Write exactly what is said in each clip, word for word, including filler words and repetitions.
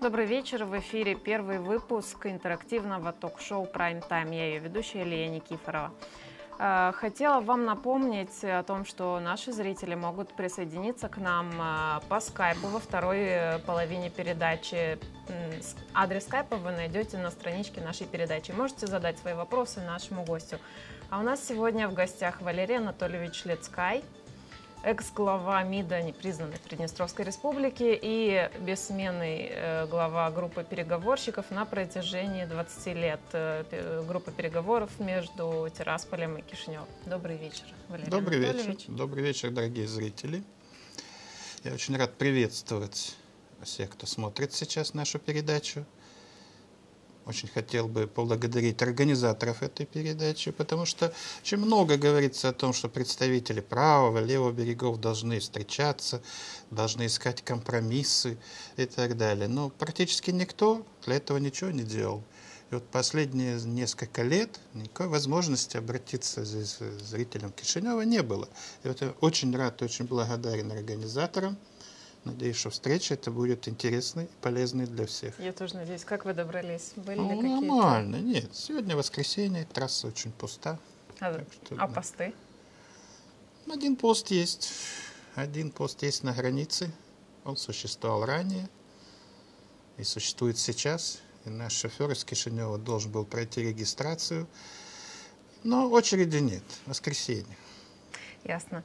Добрый вечер. В эфире первый выпуск интерактивного ток-шоу «Прайм Тайм». Я ее ведущая Лия Никифорова. Хотела вам напомнить о том, что наши зрители могут присоединиться к нам по скайпу во второй половине передачи. Адрес скайпа вы найдете на страничке нашей передачи. Можете задать свои вопросы нашему гостю. А у нас сегодня в гостях Валерий Анатольевич Лецкай, экс-глава МИДа непризнанной Приднестровской Республики и бессменный э, глава группы переговорщиков на протяжении двадцати лет. Э, группа переговоров между Тирасполем и Кишиневым. Добрый вечер, Валерий Добрый Анатольевич. вечер. Добрый вечер, дорогие зрители. Я очень рад приветствовать всех, кто смотрит сейчас нашу передачу. Очень хотел бы поблагодарить организаторов этой передачи, потому что очень много говорится о том, что представители правого, левого берегов должны встречаться, должны искать компромиссы и так далее. Но практически никто для этого ничего не делал. И вот последние несколько лет никакой возможности обратиться с зрителям Кишинева не было. И вот я очень рад, очень благодарен организаторам. Надеюсь, что встреча это будет интересной и полезной для всех. Я тоже надеюсь. Как вы добрались? Были Ну, ли какие-то... нормально, нет. Сегодня воскресенье, трасса очень пуста. А, что, а да. посты? Один пост есть. Один пост есть на границе. Он существовал ранее и существует сейчас. И наш шофер из Кишинева должен был пройти регистрацию. Но очереди нет. Воскресенье. Ясно.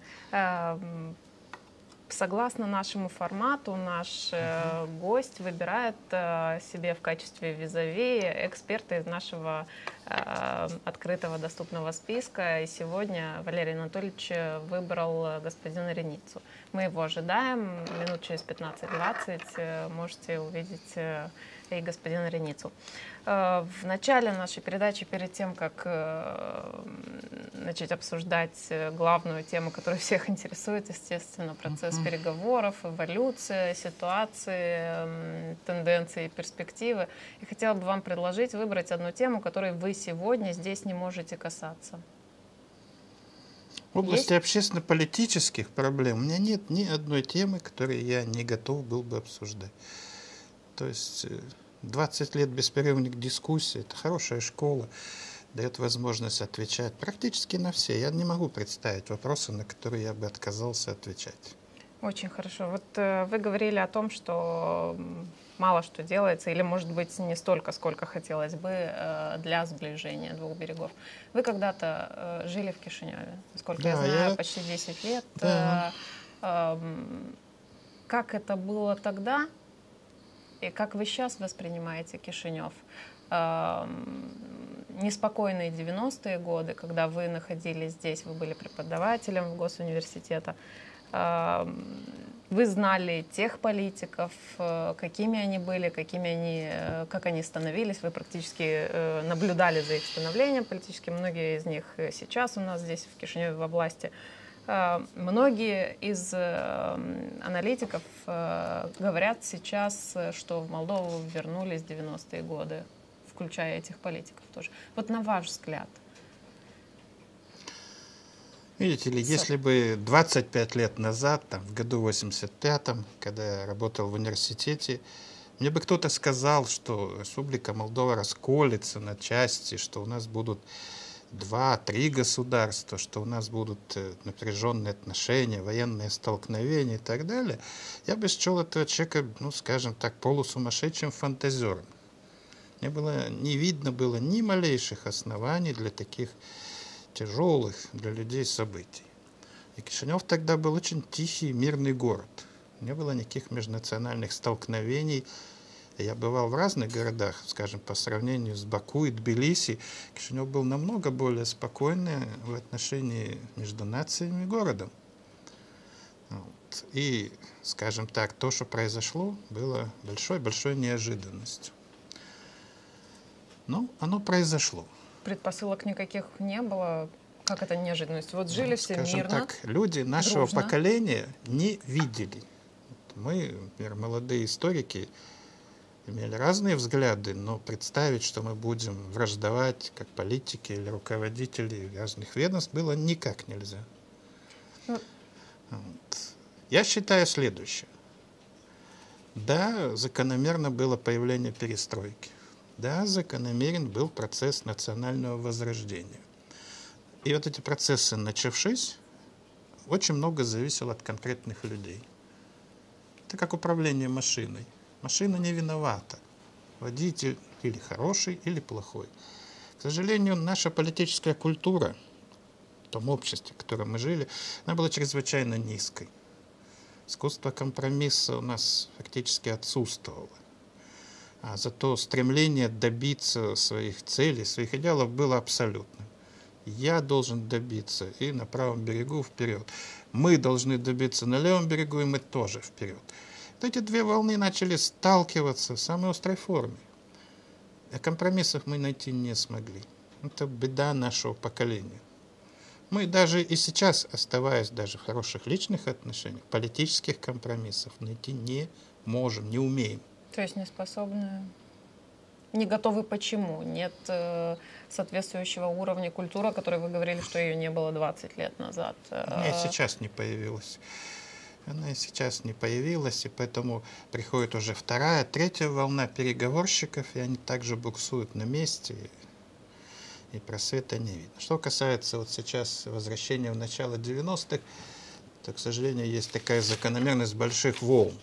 Согласно нашему формату, наш э, гость выбирает э, себе в качестве визави эксперта из нашего э, открытого доступного списка. И сегодня Валерий Анатольевич выбрал господина Реницу. Мы его ожидаем. Минут через пятнадцать-двадцать э, можете увидеть э, и господина Реницу. Э, в начале нашей передачи, перед тем, как э, начать обсуждать главную тему, которая всех интересует, естественно, процесс uh-huh. переговоров, эволюция, ситуации, тенденции, перспективы. И хотела бы вам предложить выбрать одну тему, которой вы сегодня здесь не можете касаться. В области общественно-политических проблем у меня нет ни одной темы, которую я не готов был бы обсуждать. То есть двадцать лет беспрерывных дискуссий – это хорошая школа, дает возможность отвечать практически на все. Я не могу представить вопросы, на которые я бы отказался отвечать. Очень хорошо. Вот э, вы говорили о том, что мало что делается, или, может быть, не столько, сколько хотелось бы э, для сближения двух берегов. Вы когда-то э, жили в Кишиневе, насколько да, я знаю, я... почти десять лет. Да. Э, э, как это было тогда, и как вы сейчас воспринимаете Кишинев? Э, неспокойные девяностые годы, когда вы находились здесь, вы были преподавателем в госуниверситета, вы знали тех политиков, какими они были, какими они, как они становились, вы практически наблюдали за их становлением политически, многие из них сейчас у нас здесь в Кишиневе во власти. Многие из аналитиков говорят сейчас, что в Молдову вернулись девяностые годы, включая этих политиков тоже. Вот на ваш взгляд. Видите ли, если бы двадцать пять лет назад, там, в году восемьдесят пятом, когда я работал в университете, мне бы кто-то сказал, что Республика Молдова расколется на части, что у нас будут два-три государства, что у нас будут напряженные отношения, военные столкновения и так далее, я бы счел этого человека, ну, скажем так, полусумасшедшим фантазером. Мне было, не видно было ни малейших оснований для таких тяжелых для людей событий. И Кишинев тогда был очень тихий, мирный город. Не было никаких межнациональных столкновений. Я бывал в разных городах, скажем, по сравнению с Баку и Тбилиси. Кишинев был намного более спокойный в отношении между нациями и городом. Вот. И, скажем так, то, что произошло, было большой-большой неожиданностью. Но оно произошло. Предпосылок никаких не было. Как это неожиданность? Вот жили ну, все скажем мирно, так, люди нашего дружно. поколения не видели. Мы, например, молодые историки, имели разные взгляды, но представить, что мы будем враждовать, как политики или руководители разных ведомств, было никак нельзя. Ну. Вот. Я считаю следующее. Да, закономерно было появление перестройки. Да, закономерен был процесс национального возрождения. И вот эти процессы, начавшись, очень много зависело от конкретных людей. Это как управление машиной. Машина не виновата. Водитель или хороший, или плохой. К сожалению, наша политическая культура в том обществе, в котором мы жили, она была чрезвычайно низкой. Искусство компромисса у нас фактически отсутствовало. А зато стремление добиться своих целей, своих идеалов было абсолютным. Я должен добиться и на правом берегу вперед. Мы должны добиться на левом берегу, и мы тоже вперед. Вот эти две волны начали сталкиваться в самой острой форме. А компромиссов мы найти не смогли. Это беда нашего поколения. Мы даже и сейчас, оставаясь даже в хороших личных отношениях, политических компромиссов найти не можем, не умеем. То есть не способны, не готовы почему? Нет э, соответствующего уровня культуры, о которой вы говорили, что ее не было двадцать лет назад. Она и сейчас не появилась. Она и сейчас не появилась, и поэтому приходит уже вторая, третья волна переговорщиков, и они также буксуют на месте, и просвета не видно. Что касается вот сейчас возвращения в начало девяностых, то, к сожалению, есть такая закономерность больших волн,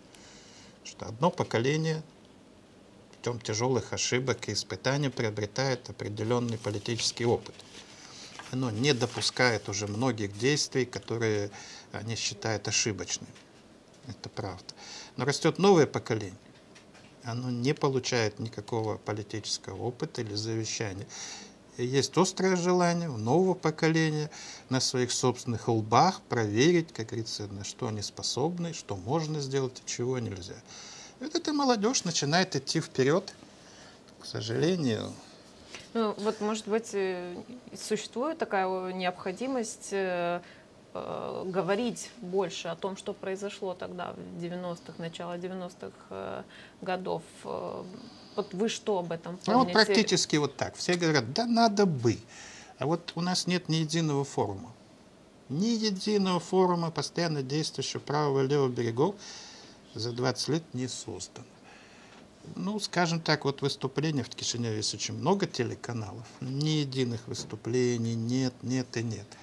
что одно поколение путем тяжелых ошибок и испытаний приобретает определенный политический опыт. Оно не допускает уже многих действий, которые они считают ошибочными. Это правда. Но растет новое поколение. Оно не получает никакого политического опыта или завещания. И есть острое желание у нового поколения на своих собственных лбах проверить, как говорится, на что они способны, что можно сделать и чего нельзя. И вот эта молодежь начинает идти вперед. К сожалению. Ну, вот, может быть, существует такая необходимость э, э, говорить больше о том, что произошло тогда, в девяностых, начало девяностых э, годов. Вот вы что об этом помните? Ну, вот практически вот так. Все говорят, да надо бы. А вот у нас нет ни единого форума. Ни единого форума, постоянно действующего правого и левого берегов, за двадцать лет не создано. Ну, скажем так, вот выступления в Кишиневе есть очень много телеканалов. Ни единых выступлений нет, нет и нет.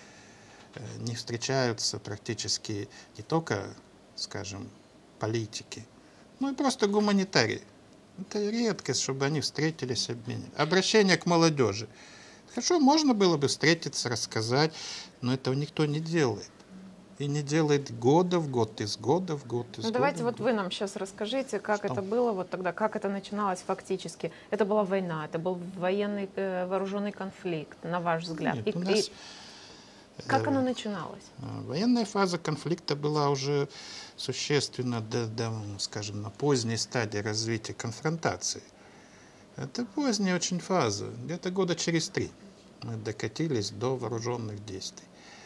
Не встречаются практически не только, скажем, политики, но и просто гуманитарии. Это редкость, чтобы они встретились, обменялись. Обращение к молодежи. Хорошо, можно было бы встретиться, рассказать, но этого никто не делает. И не делает года в год, из года в год, из ну, года давайте в вот год. вы нам сейчас расскажите, как Что? это было вот тогда, как это начиналось фактически. Это была война, это был военный э, вооруженный конфликт, на ваш взгляд. Нет, и, у нас, и как э, оно начиналось? Военная фаза конфликта была уже существенно, до, до, скажем, на поздней стадии развития конфронтации. Это поздняя очень фаза, где-то года через три мы докатились до вооруженных действий.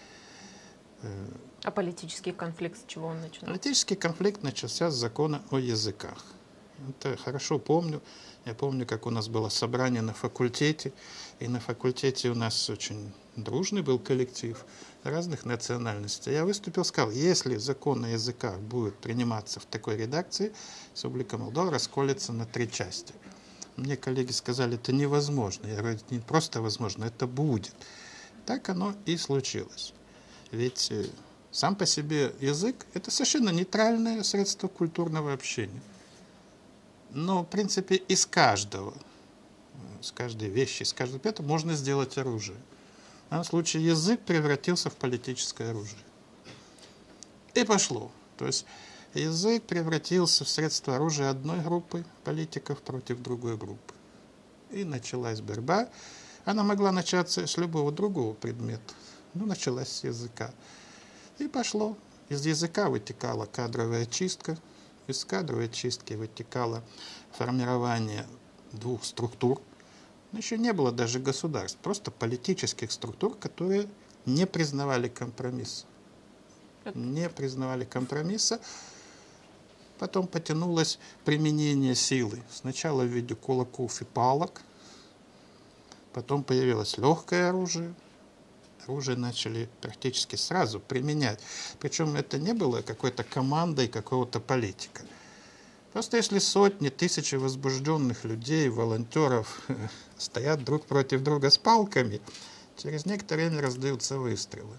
А политический конфликт с чего он начинался? Политический конфликт начался с закона о языках. Это хорошо помню. Я помню, как у нас было собрание на факультете, и на факультете у нас очень дружный был коллектив разных национальностей. Я выступил, сказал, если закон о языках будет приниматься в такой редакции, Республика Молдова расколется на три части. Мне коллеги сказали, это невозможно. Я говорю, это не просто возможно, это будет. Так оно и случилось. Ведь сам по себе язык – это совершенно нейтральное средство культурного общения. Но, в принципе, из каждого, из каждой вещи, из каждого предмета можно сделать оружие. В данном случае язык превратился в политическое оружие. И пошло. То есть язык превратился в средство оружия одной группы политиков против другой группы. И началась борьба. Она могла начаться с любого другого предмета. Ну, началась с языка. И пошло. Из языка вытекала кадровая чистка. Из кадровой чистки вытекало формирование двух структур. Но еще не было даже государств, просто политических структур, которые не признавали компромисса. Не признавали компромисса. Потом потянулось применение силы. Сначала в виде кулаков и палок. Потом появилось легкое оружие. Оружие начали практически сразу применять. Причем это не было какой-то командой какого-то политика. Просто если сотни, тысячи возбужденных людей, волонтеров стоят друг против друга с палками, через некоторое время раздаются выстрелы.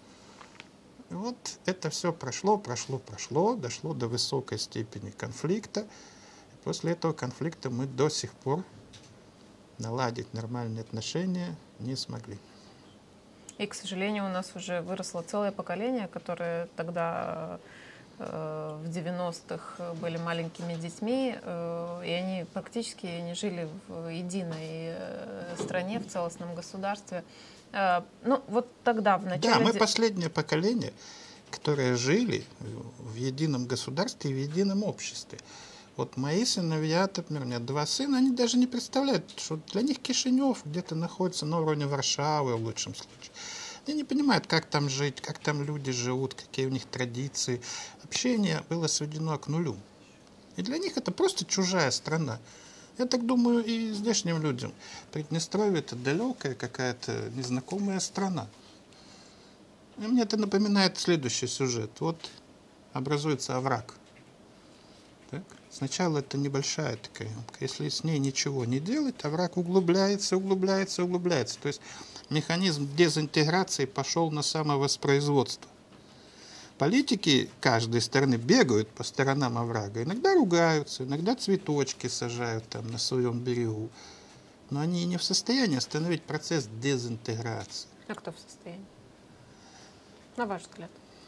И вот это все прошло, прошло, прошло, дошло до высокой степени конфликта. И после этого конфликта мы до сих пор наладить нормальные отношения не смогли. И, к сожалению, у нас уже выросло целое поколение, которое тогда э, в девяностых были маленькими детьми, э, и они практически не жили в единой э, стране, в целостном государстве. Э, ну, вот тогда, в начале... Да, мы последнее поколение, которые жили в едином государстве и в едином обществе. Вот мои сыновья, например, у меня два сына, они даже не представляют, что для них Кишинев где-то находится на уровне Варшавы в лучшем случае. Они не понимают, как там жить, как там люди живут, какие у них традиции. Общение было сведено к нулю. И для них это просто чужая страна. Я так думаю, и здешним людям. Приднестровье — это далекая какая-то незнакомая страна. И мне это напоминает следующий сюжет. Вот образуется овраг. Так? Сначала это небольшая такая ямка. Если с ней ничего не делать, овраг углубляется, углубляется, углубляется. То есть механизм дезинтеграции пошел на самовоспроизводство. Политики каждой стороны бегают по сторонам оврага. Иногда ругаются, иногда цветочки сажают там на своем берегу. Но они не в состоянии остановить процесс дезинтеграции. А кто в состоянии? На ваш взгляд?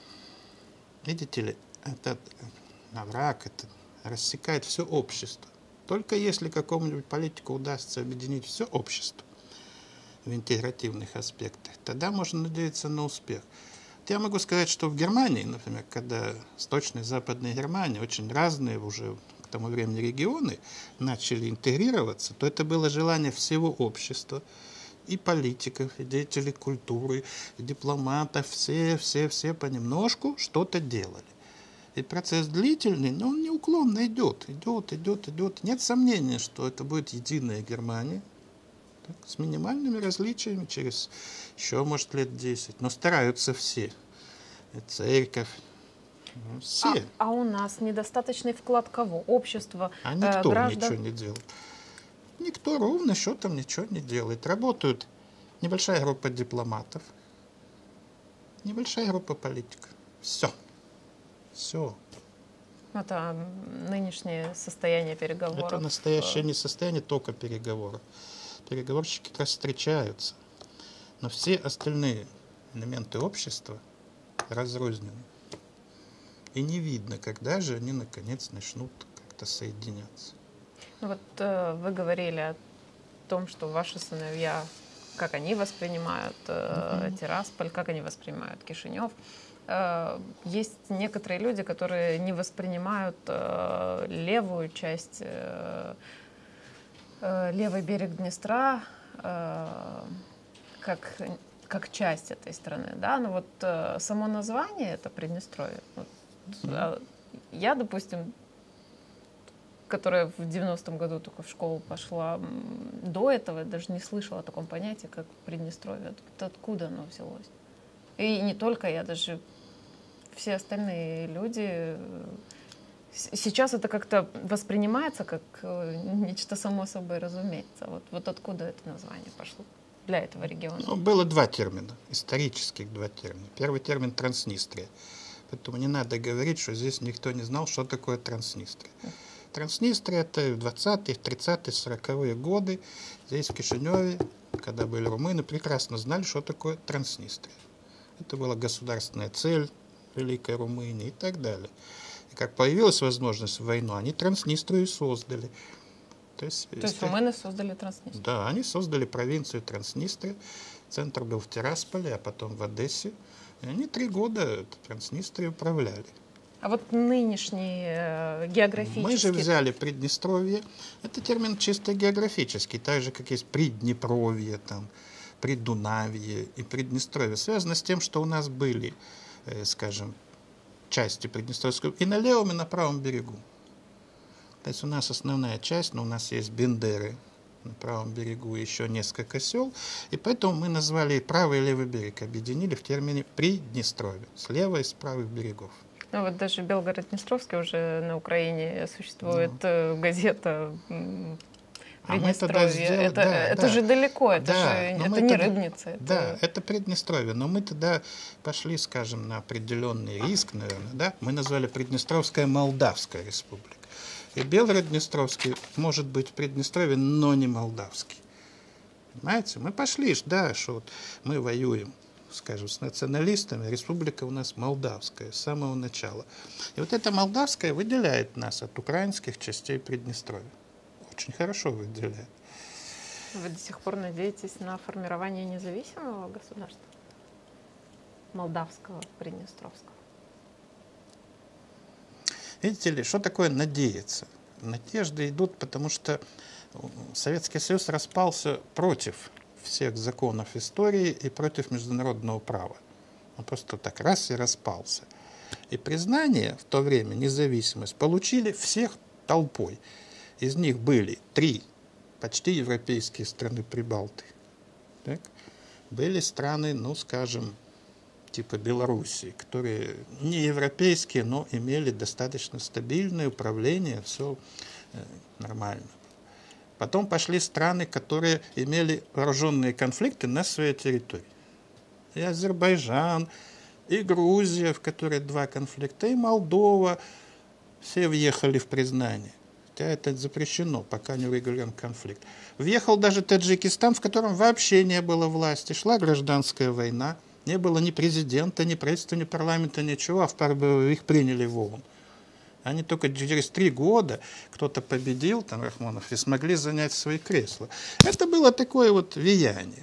Видите ли, этот овраг, это рассекает все общество. Только если какому-нибудь политику удастся объединить все общество в интегративных аспектах, тогда можно надеяться на успех. Вот я могу сказать, что в Германии, например, когда Восточная и Западная Германия, очень разные уже к тому времени регионы, начали интегрироваться, то это было желание всего общества, и политиков, и деятелей культуры, и дипломатов, все, все, все понемножку что-то делали. И процесс длительный, но он неуклонно идет, идет, идет, идет. Нет сомнения, что это будет единая Германия, так, с минимальными различиями через еще, может, лет десять. Но стараются все. И церковь, все. А, а у нас недостаточный вклад кого? Общества, А э, никто граждан? ничего не делает. Никто ровно счетом ничего не делает. Работают небольшая группа дипломатов, небольшая группа политиков. Все. Все. Это нынешнее состояние переговоров. Это настоящее не состояние только переговоров. Переговорщики как раз встречаются. Но все остальные элементы общества разрознены. И не видно, когда же они наконец начнут как-то соединяться. Ну вот э, вы говорили о том, что ваши сыновья, как они воспринимают э, mm-hmm. Тирасполь, как они воспринимают Кишинев. Э, есть некоторые люди, которые не воспринимают э, левую часть, э, э, левый берег Днестра э, как, как часть этой страны. Да? Но вот э, само название — это Приднестровье. Вот, mm-hmm. Я, допустим, которая в девяностом году только в школу пошла, до этого я даже не слышала о таком понятии, как Приднестровье. Откуда оно взялось? И не только я, даже все остальные люди. Сейчас это как-то воспринимается как нечто само собой разумеется. Вот, вот откуда это название пошло для этого региона? Ну, было два термина, исторических два термина. Первый термин — Транснистрия. Поэтому не надо говорить, что здесь никто не знал, что такое Транснистрия. Транснистрия — это в двадцатые, тридцатые, сороковые годы. Здесь, в Кишиневе, когда были румыны, прекрасно знали, что такое Транснистрия. Это была государственная цель Великой Румынии и так далее. И как появилась возможность в войну, они Транснистрию создали. То есть, То есть румыны создали Транснистрию? Да, они создали провинцию Транснистрия. Центр был в Тирасполе, а потом в Одессе. И они три года Транснистрией управляли. А вот нынешний э, географический... Мы же взяли Приднестровье. Это термин чисто географический, так же, как есть Приднепровье, там, Придунавье и Приднестровье. Связано с тем, что у нас были, э, скажем, части Приднестровского и на левом, и на правом берегу. То есть у нас основная часть, но у нас есть Бендеры на правом берегу, еще несколько сел, и поэтому мы назвали правый и левый берег, объединили в термине Приднестровье, с левой и с правых берегов. Ну вот даже в Белгород-Днестровске уже на Украине существует ну. газета А мы тогда сделали... Это, да, это да, же далеко, это да, же это не тогда, Рыбница. Это... Да, это Приднестровье, но мы тогда пошли, скажем, на определенный риск, наверное, да? Мы назвали Приднестровская Молдавская республика. И Белгород-Днестровский может быть в Приднестровье, но не молдавский. Понимаете? Мы пошли, да, что вот мы воюем, скажем, с националистами, республика у нас молдавская с самого начала. И вот эта молдавская выделяет нас от украинских частей Приднестровья. Очень хорошо выделяет. Вы до сих пор надеетесь на формирование независимого государства? Молдавского, Приднестровского? Видите ли, что такое надеяться? Надежды идут, потому что Советский Союз распался против всех законов истории и против международного права. Он просто так раз и распался. И признание в то время, независимость, получили всех толпой. Из них были три почти европейские страны Прибалты. Так? Были страны, ну, скажем, типа Белоруссии, которые не европейские, но имели достаточно стабильное управление, все э, нормально. Потом пошли страны, которые имели вооруженные конфликты на своей территории. И Азербайджан, и Грузия, в которой два конфликта, и Молдова. Все въехали в признание. Хотя это запрещено, пока не урегулирован конфликт. Въехал даже Таджикистан, в котором вообще не было власти. Шла гражданская война. Не было ни президента, ни правительства, ни парламента, ничего, а их приняли в ООН. Они только через три года кто-то победил, там, Рахмонов, и смогли занять свои кресла. Это было такое вот влияние.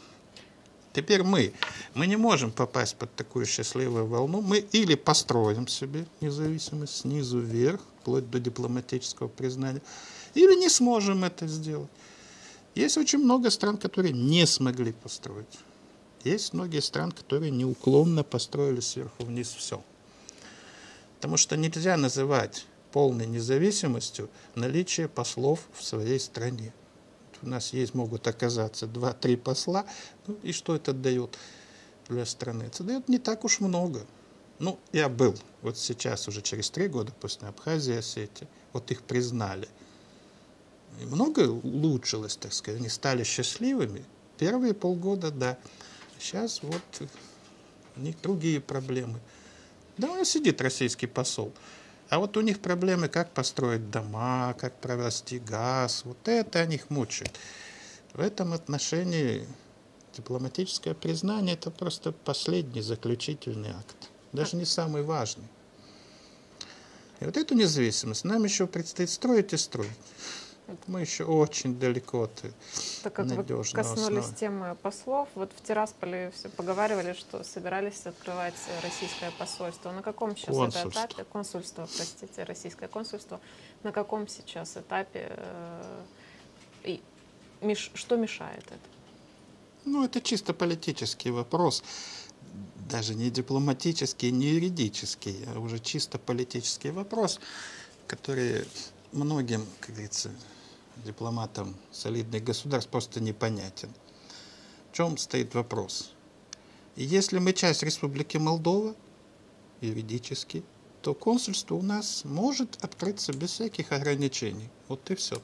Теперь мы, мы не можем попасть под такую счастливую волну. Мы или построим себе независимость снизу вверх, вплоть до дипломатического признания, или не сможем это сделать. Есть очень много стран, которые не смогли построить. Есть многие страны, которые неуклонно построили сверху вниз все. Потому что нельзя называть полной независимостью наличие послов в своей стране. У нас есть, могут оказаться два-три посла, ну, и что это дает для страны? Это дает не так уж много. Ну, я был, вот сейчас уже через три года после Абхазии и Осетии, вот их признали. И много улучшилось, так сказать, они стали счастливыми. Первые полгода, да. Сейчас вот у них другие проблемы. Да, он сидит, российский посол. А вот у них проблемы, как построить дома, как провести газ. Вот это них мучает. В этом отношении дипломатическое признание – это просто последний заключительный акт. Даже не самый важный. И вот эту независимость нам еще предстоит строить и строить. Мы еще очень далеко от так как надежного вы коснулись основы. темы послов, вот в Тирасполе все поговаривали, что собирались открывать российское посольство. На каком сейчас это этапе? Консульство, простите, российское консульство. На каком сейчас этапе э, и меш, что мешает это? Ну, это чисто политический вопрос. Даже не дипломатический, не юридический, а уже чисто политический вопрос, который многим, как говорится, дипломатам солидных государств просто непонятен. В чем стоит вопрос? И если мы часть Республики Молдова, юридически, то консульство у нас может открыться без всяких ограничений. Вот и все.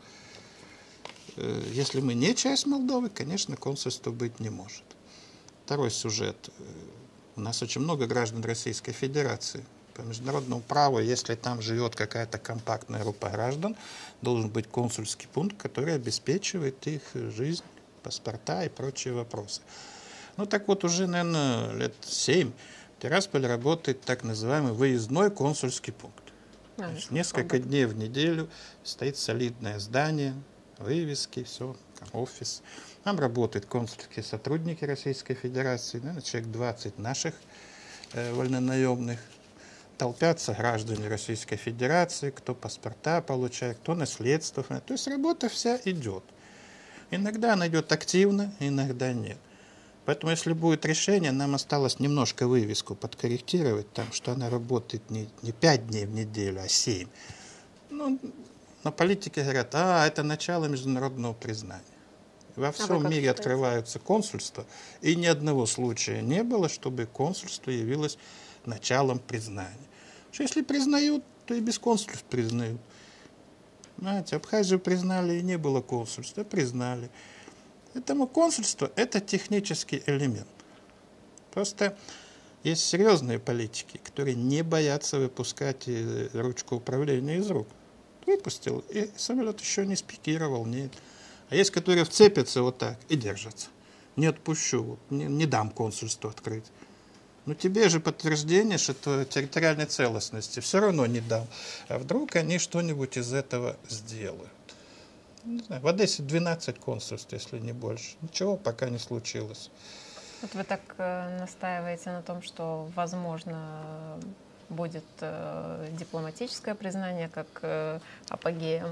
Если мы не часть Молдовы, конечно, консульства быть не может. Второй сюжет. У нас очень много граждан Российской Федерации. По международному праву, если там живет какая-то компактная группа граждан, должен быть консульский пункт, который обеспечивает их жизнь, паспорта и прочие вопросы. Ну так вот, уже, наверное, лет семь в Тирасполе работает так называемый выездной консульский пункт. А, Значит, несколько дней в неделю стоит солидное здание, вывески, все, офис. Там работают консульские сотрудники Российской Федерации, наверное, человек двадцать наших э, вольнонаемных. Толпятся граждане Российской Федерации, кто паспорта получает, кто наследство. То есть работа вся идет. Иногда она идет активно, иногда нет. Поэтому, если будет решение, нам осталось немножко вывеску подкорректировать, там, что она работает не, не пять дней в неделю, а семь. Ну, на политике говорят, а, это начало международного признания. Во всем а мире считаете? Открываются консульства, и ни одного случая не было, чтобы консульство явилось началом признания. Что если признают, то и без консульств признают. Знаете, Абхазию признали и не было консульства, признали. Поэтому консульство – это технический элемент. Просто есть серьезные политики, которые не боятся выпускать ручку управления из рук. Выпустил, и самолет еще не спикировал, нет. А есть, которые вцепятся вот так и держатся. Не отпущу, не, не дам консульству открыть. Но тебе же подтверждение, что территориальной целостности все равно не дам. А вдруг они что-нибудь из этого сделают? Не знаю, в Одессе двенадцать консульств, если не больше. Ничего пока не случилось. Вот вы так э, настаиваете на том, что, возможно, будет э, дипломатическое признание как э, апогеем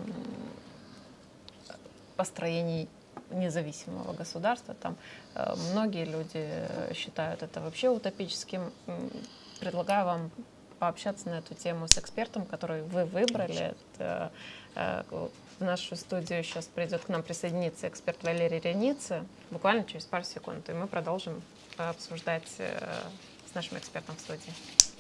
построений независимого государства. Там э, многие люди считают это вообще утопическим. Предлагаю вам пообщаться на эту тему с экспертом, который вы выбрали. Это, э, в нашу студию сейчас придет к нам присоединиться эксперт Валерий Реница, буквально через пару секунд, и мы продолжим обсуждать э, с нашим экспертом в студии.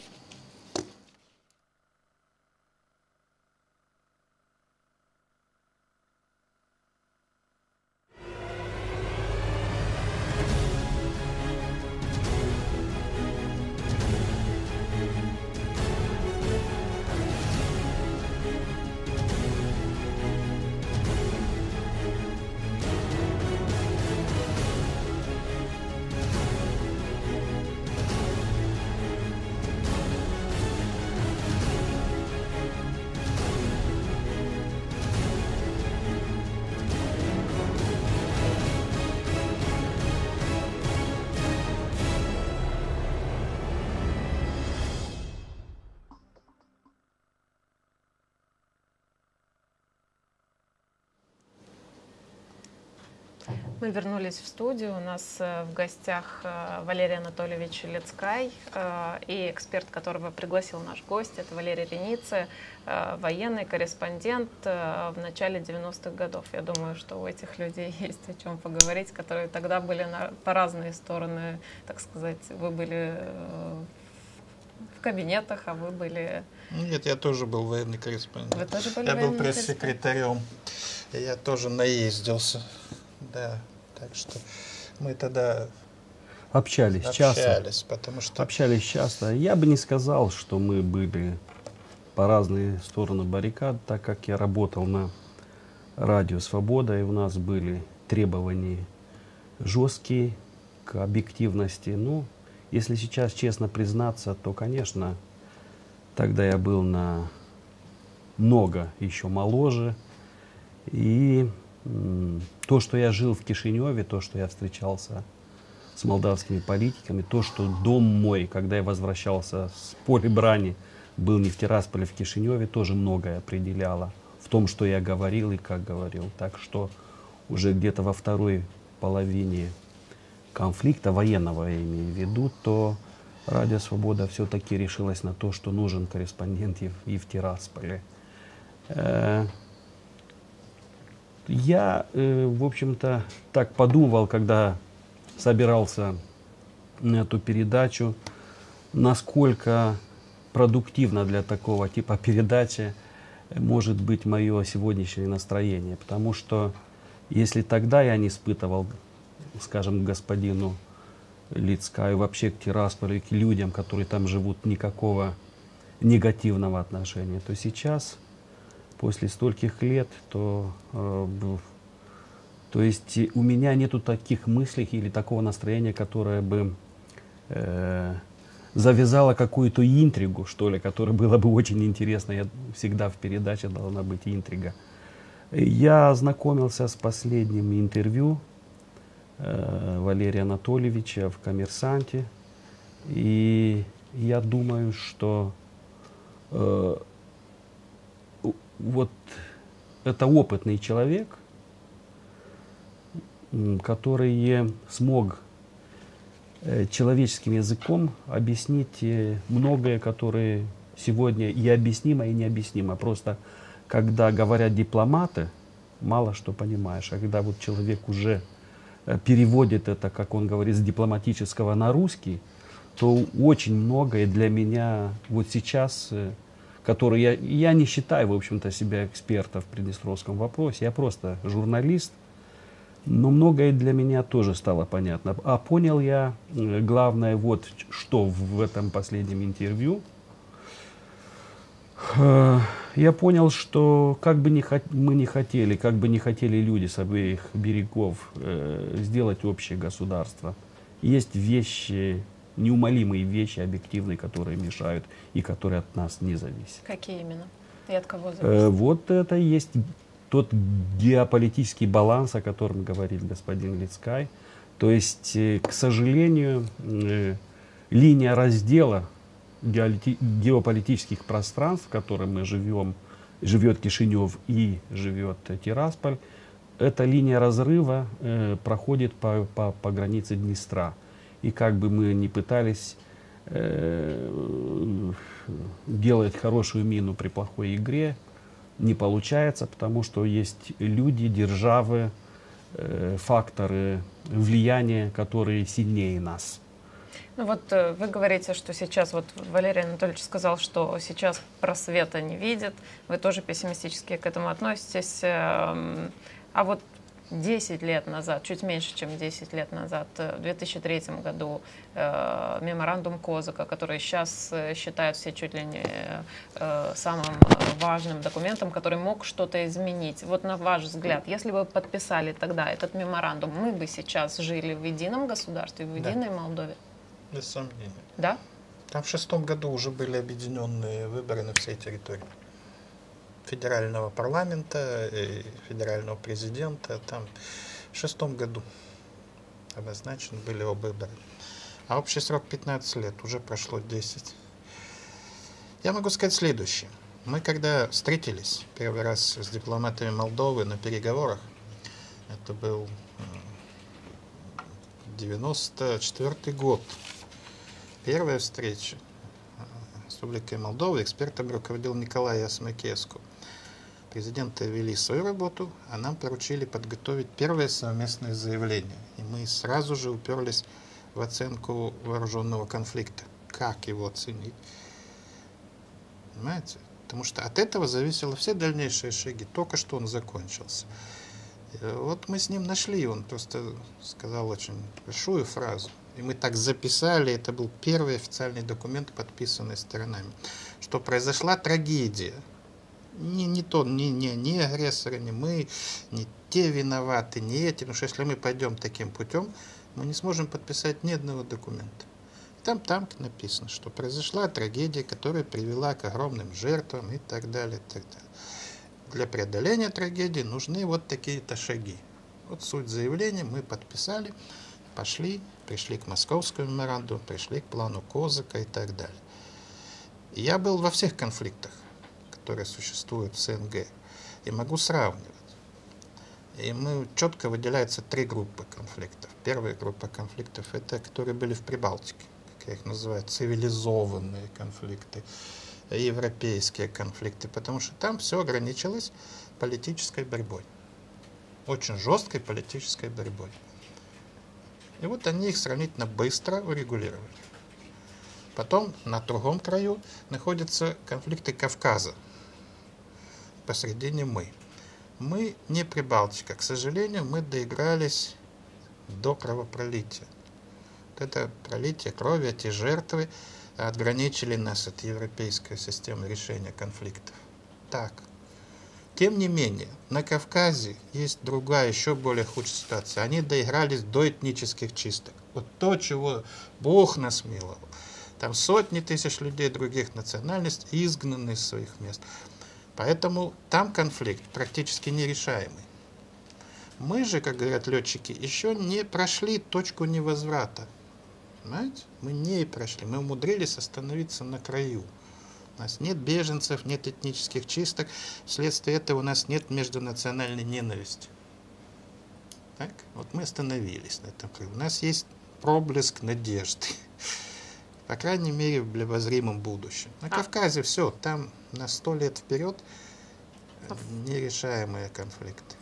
Мы вернулись в студию. У нас в гостях Валерий Анатольевич Лицкай и эксперт, которого пригласил наш гость, это Валерий Реница, военный корреспондент в начале девяностых годов. Я думаю, что у этих людей есть о чем поговорить, которые тогда были на, по разные стороны, так сказать. Вы были в кабинетах, а вы были... Нет, я тоже был военный корреспондент. Вы тоже были Я был военный пресс-секретарем. Я тоже наездился. Да, так что мы тогда общались, общались, часто. потому что... Общались часто. Я бы не сказал, что мы были по разные стороны баррикад, так как я работал на радио «Свобода», и у нас были требования жесткие к объективности. Ну, если сейчас честно признаться, то, конечно, тогда я был на много еще моложе. И то, что я жил в Кишиневе, то, что я встречался с молдавскими политиками, то, что дом мой, когда я возвращался с поля брани, был не в Тирасполе, а в Кишиневе, тоже многое определяло в том, что я говорил и как говорил. Так что уже где-то во второй половине конфликта, военного я имею в виду, то Радио Свобода все-таки решилась на то, что нужен корреспондент и в, и в Тирасполе. Я, э, в общем-то, так подумал, когда собирался на эту передачу, насколько продуктивно для такого типа передачи может быть мое сегодняшнее настроение. Потому что если тогда я не испытывал, скажем, господину Лицкаю, вообще к Тирасполю, к людям, которые там живут, никакого негативного отношения, то сейчас... После стольких лет, то, э, то есть у меня нету таких мыслей или такого настроения, которое бы э, завязало какую-то интригу, что ли, которая было бы очень интересно. Я всегда в передаче должна быть интрига. Я ознакомился с последним интервью э, Валерия Анатольевича в «Коммерсанте», и я думаю, что э, вот это опытный человек, который смог человеческим языком объяснить многое, которое сегодня и объяснимо, и необъяснимо. Просто когда говорят дипломаты, мало что понимаешь. А когда вот человек уже переводит это, как он говорит, с дипломатического на русский, то очень многое для меня вот сейчас, э, который я, я не считаю, в общем-то, себя экспертом в приднестровском вопросе, я просто журналист, но многое для меня тоже стало понятно. А понял я, э, главное, вот что в этом последнем интервью. Э, Я понял, что как бы не хот- мы не хотели, как бы не хотели люди с обеих берегов э, сделать общее государство, есть вещи, неумолимые вещи объективные, которые мешают и которые от нас не зависят. Какие именно? И от кого зависит? Э, Вот это есть тот геополитический баланс, о котором говорит господин Лицкай. То есть, э, к сожалению, э, линия раздела геолити- геополитических пространств, в котором мы живем, живет Кишинев и живет э, Тирасполь, эта линия разрыва э, проходит по, по, по границе Днестра. И как бы мы ни пытались э, делать хорошую мину при плохой игре, не получается, потому что есть люди, державы, э, факторы влияния, которые сильнее нас. Ну вот э, вы говорите, что сейчас, вот Валерий Анатольевич сказал, что сейчас просвета не видит, вы тоже пессимистически к этому относитесь. эм, А вот десять лет назад, чуть меньше, чем десять лет назад, э, в две тысячи третьем году э, меморандум Козака, который сейчас э, считают все чуть ли не э, самым э, важным документом, который мог что-то изменить. Вот на ваш взгляд, если бы подписали тогда этот меморандум, мы бы сейчас жили в едином государстве, в Да. единой Молдове? Без сомнения. Да? Там в шестом году уже были объединенные выборы на всей территории. Федерального парламента и федерального президента. Там в шестом году обозначены были оба выбора. А общий срок пятнадцать лет, уже прошло десять. Я могу сказать следующее. Мы когда встретились первый раз с дипломатами Молдовы на переговорах, это был девяносто четвёртый год, первая встреча с Республикой Молдова, экспертом руководил Николай Ясмакеску. Президенты вели свою работу, а нам поручили подготовить первое совместное заявление. И мы сразу же уперлись в оценку вооруженного конфликта. Как его оценить? Понимаете? Потому что от этого зависели все дальнейшие шаги. Только что он закончился. И вот мы с ним нашли, он просто сказал очень большую фразу. И мы так записали, это был первый официальный документ, подписанный сторонами, что произошла трагедия. Не, не то, не, не, не агрессоры, не мы, не те виноваты, не эти. Потому что если мы пойдем таким путем, мы не сможем подписать ни одного документа. Там, там написано, что произошла трагедия, которая привела к огромным жертвам и так далее, и так далее. Для преодоления трагедии нужны вот такие-то шаги. Вот суть заявления мы подписали, пошли, пришли к московскому меморандуму, пришли к плану Козака и так далее. И я был во всех конфликтах, которые существуют в СНГ, и могу сравнивать. И мы четко выделяются три группы конфликтов. Первая группа конфликтов – это которые были в Прибалтике, как я их называю, цивилизованные конфликты, европейские конфликты, потому что там все ограничилось политической борьбой, очень жесткой политической борьбой. И вот они их сравнительно быстро урегулировали. Потом на другом краю находятся конфликты Кавказа. Посредине мы. Мы не Прибалтика. К сожалению, мы доигрались до кровопролития. Вот это пролитие крови, эти жертвы отграничили нас от европейской системы решения конфликтов. Так. Тем не менее, на Кавказе есть другая, еще более худшая ситуация. Они доигрались до этнических чисток. Вот то, чего Бог нас миловал. Там сотни тысяч людей других национальностей изгнаны из своих мест. Поэтому там конфликт практически нерешаемый. Мы же, как говорят летчики, еще не прошли точку невозврата. Понимаете? Мы не прошли. Мы умудрились остановиться на краю. У нас нет беженцев, нет этнических чисток. Вследствие этого у нас нет междунациональной ненависти. Так? Вот мы остановились на этом краю. У нас есть проблеск надежды. По крайней мере, в обозримом будущем. На Кавказе все, там на сто лет вперед нерешаемые конфликты.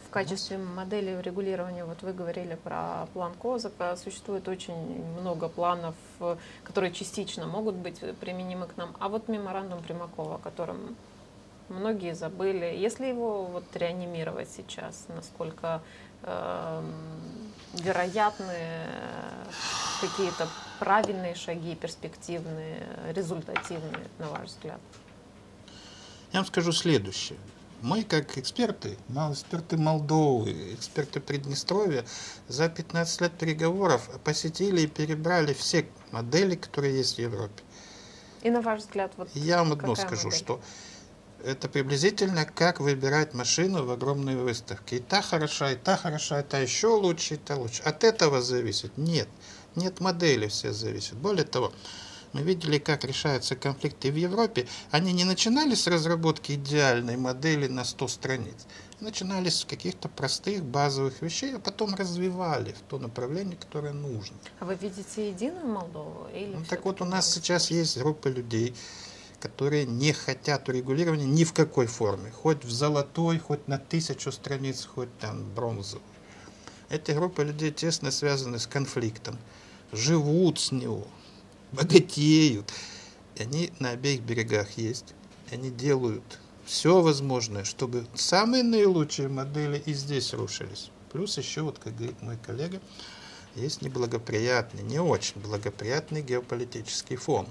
В качестве модели урегулирования, вот вы говорили про план Козака, существует очень много планов, э, которые частично могут быть применимы к нам. А вот меморандум Примакова, о котором многие забыли, если его вот реанимировать сейчас, насколько э, вероятны какие-то правильные шаги, перспективные, результативные, на ваш взгляд? Я вам скажу следующее. Мы, как эксперты, мал- эксперты Молдовы, эксперты Приднестровья, за пятнадцать лет переговоров посетили и перебрали все модели, которые есть в Европе. И на ваш взгляд, вот И я вам одно какая скажу, модель? что это приблизительно как выбирать машину в огромной выставке. И та хороша, и та хороша, и та еще лучше, и та лучше. От этого зависит? Нет. Нет модели, все зависит. Более того, мы видели, как решаются конфликты в Европе. Они не начинали с разработки идеальной модели на сто страниц. Начинали с каких-то простых базовых вещей, а потом развивали в то направление, которое нужно. А вы видите единую Молдову? Или Ну, так вот, всё-таки у нас много сейчас сложностей? есть группа людей, которые не хотят урегулирования ни в какой форме. Хоть в золотой, хоть на тысячу страниц, хоть там бронзовую. Эти группы людей тесно связаны с конфликтом, живут с него, богатеют. И они на обеих берегах есть. И они делают все возможное, чтобы самые наилучшие модели и здесь рушились. Плюс еще, вот как говорит мой коллега, есть неблагоприятный, не очень благоприятный геополитический фон.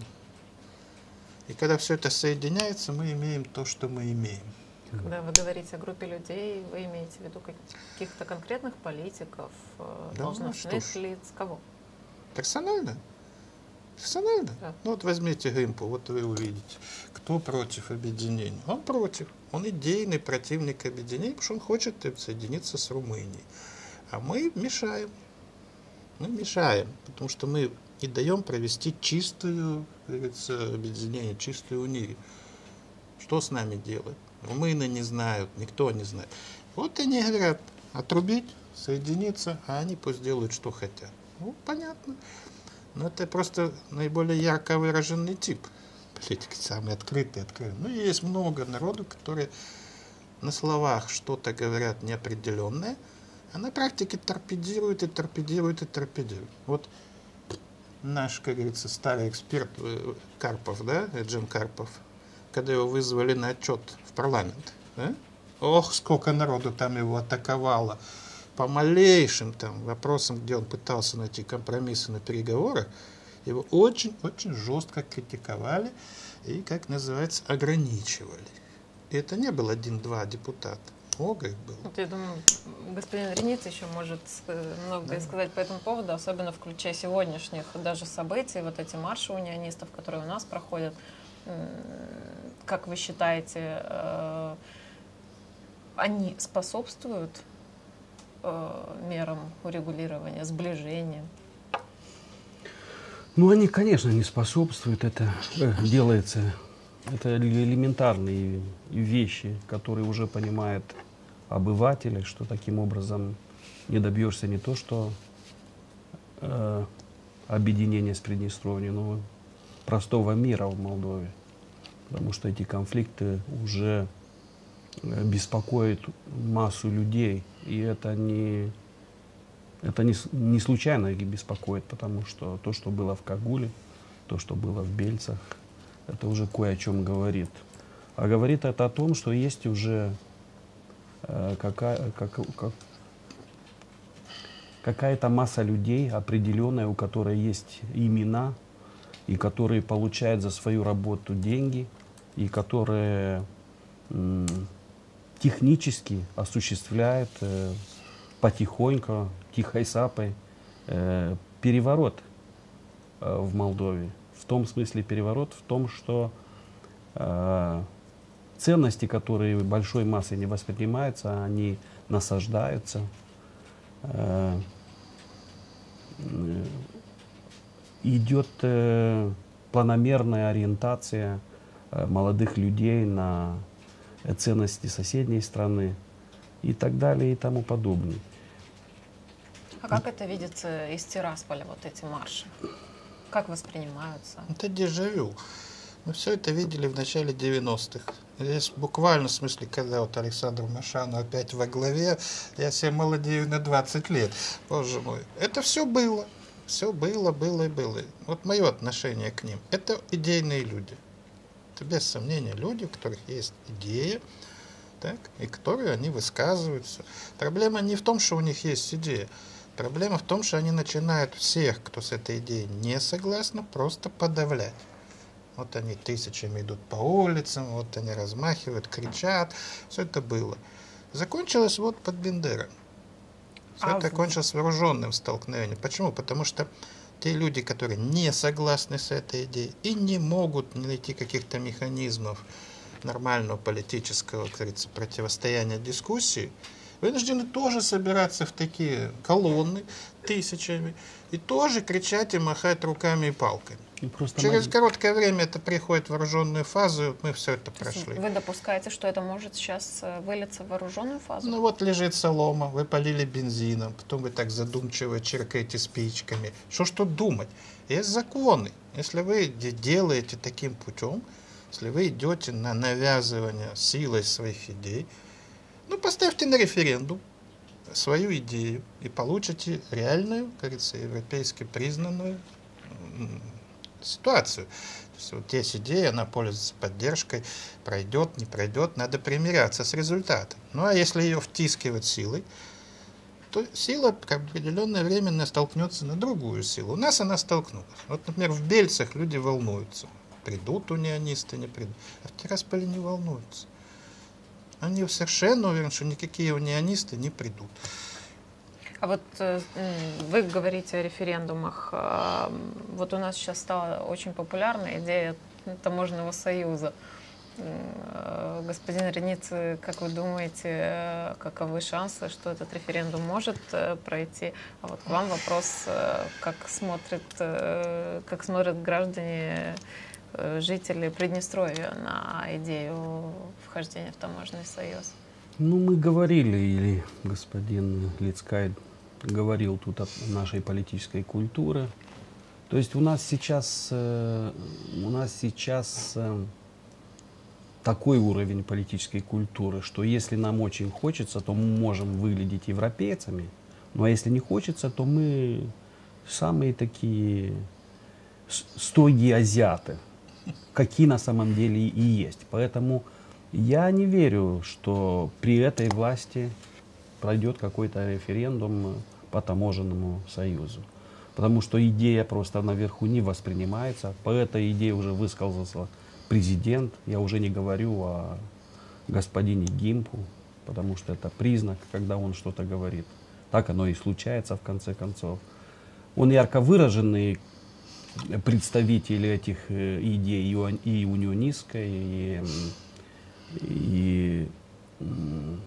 И когда все это соединяется, мы имеем то, что мы имеем. Когда вы говорите о группе людей, вы имеете в виду каких-то конкретных политиков, э, Да, должностных ну что ж. лиц, кого? Персонально? Персонально? Да. Ну вот возьмите Гимпу, вот вы увидите, кто против объединения. Он против. Он идейный противник объединения, потому что он хочет соединиться с Румынией. А мы мешаем. Мы мешаем, потому что мы не даем провести чистую, как говорится, объединение, чистую унию. Что с нами делать? Румыны не знают, никто не знает. Вот они говорят, отрубить, соединиться, а они пусть делают, что хотят. Ну, понятно. Но это просто наиболее ярко выраженный тип политики, самый открытый, открытый. Ну, и есть много народу, которые на словах что-то говорят неопределенное, а на практике торпедируют и торпедируют и торпедируют. Вот наш, как говорится, старый эксперт э, Карпов, да, Джим Карпов, когда его вызвали на отчет в парламент, да? Ох, сколько народу там его атаковало по малейшим там вопросам, где он пытался найти компромиссы на переговорах, его очень-очень жестко критиковали и, как называется, ограничивали. И это не был один-два депутата. Много их было. Вот я думаю, господин Рениц еще может э, многое Да. сказать по этому поводу, особенно в ключе сегодняшних даже событий, вот эти марши унионистов, которые у нас проходят. М, Как вы считаете, э, они способствуют э, мерам урегулирования, сближения? Ну, они, конечно, не способствуют. Это э, делается. Это элементарные вещи, которые уже понимают обыватели, что таким образом не добьешься не то, что э, объединения с Приднестровьем, но простого мира в Молдове. Потому что эти конфликты уже э, беспокоят массу людей. И это не, это не, с- не случайно их беспокоит, потому что то, что было в Кагуле, то, что было в Бельцах, это уже кое о чем говорит. А говорит это о том, что есть уже э, какая, как, как- какая-то масса людей определенная, у которой есть имена, и которые получают за свою работу деньги, и которые м, технически осуществляют э, потихоньку, тихой сапой э, переворот э, в Молдове. В том смысле переворот, в том, что э, ценности, которые большой массой не воспринимаются, они насаждаются. Э, э, идет э, планомерная ориентация э, молодых людей на э, ценности соседней страны и так далее и тому подобное. А как это видится из Тирасполя, вот эти марши? Как воспринимаются? Это дежавю. Мы все это видели в начале девяностых. Здесь буквально, в смысле, когда вот Александр Машану опять во главе, я себе молодею на двадцать лет, боже мой. Это все было, все было, было и было. Вот мое отношение к ним. Это идейные люди. Это без сомнения люди, у которых есть идея, так, и которые они высказываются. Проблема не в том, что у них есть идея. Проблема в том, что они начинают всех, кто с этой идеей не согласен, просто подавлять. Вот они тысячами идут по улицам, вот они размахивают, кричат. Все это было. Закончилось вот под Бендерой. Все А это в- кончилось вооруженным столкновением. Почему? Потому что те люди, которые не согласны с этой идеей и не могут найти каких-то механизмов нормального политического, как говорится, противостояния дискуссии, вынуждены тоже собираться в такие колонны тысячами и тоже кричать и махать руками и палками. И просто Через на- короткое время это приходит в вооруженную фазу, и вот мы все это То есть прошли. вы допускаете, что это может сейчас э, вылиться в вооруженную фазу? Ну вот лежит солома, вы полили бензином, потом вы так задумчиво черкаете спичками. Что ж тут думать? Есть законы. Если вы де- делаете таким путем, если вы идете на навязывание силой своих идей, ну поставьте на референдум свою идею и получите реальную, как говорится, европейски признанную м, ситуацию. То есть вот есть идея, она пользуется поддержкой, пройдет, не пройдет, надо примиряться с результатом. Ну а если ее втискивать силой, то сила определенное время столкнется на другую силу. У нас она столкнулась. Вот, например, в Бельцах люди волнуются. Придут унионисты, не придут. А в Тирасполе не волнуются. Они совершенно уверены, что никакие унионисты не придут. А вот э, м, вы говорите о референдумах. А, м, Вот у нас сейчас стала очень популярна идея таможенного союза. М, э, Господин Реницы, как вы думаете, э, каковы шансы, что этот референдум может э, пройти? А вот к вам вопрос, э, как смотрят, э, как смотрят граждане, э, жители Приднестровья на идею вхождения в таможенный союз? Ну, мы говорили, или господин Лицкай говорил тут о нашей политической культуре. То есть у нас сейчас, э, у нас сейчас э, такой уровень политической культуры, что если нам очень хочется, то мы можем выглядеть европейцами, ну а если не хочется, то мы самые такие с- строгие азиаты, какие на самом деле и есть. Поэтому я не верю, что при этой власти пройдет какой-то референдум по таможенному союзу. Потому что идея просто наверху не воспринимается. По этой идее уже высказался президент. Я уже не говорю о господине Гимпу, потому что это признак, когда он что-то говорит. Так оно и случается в конце концов. Он ярко выраженный представитель этих э, идей и, уни- и унионистской, и, м, и м,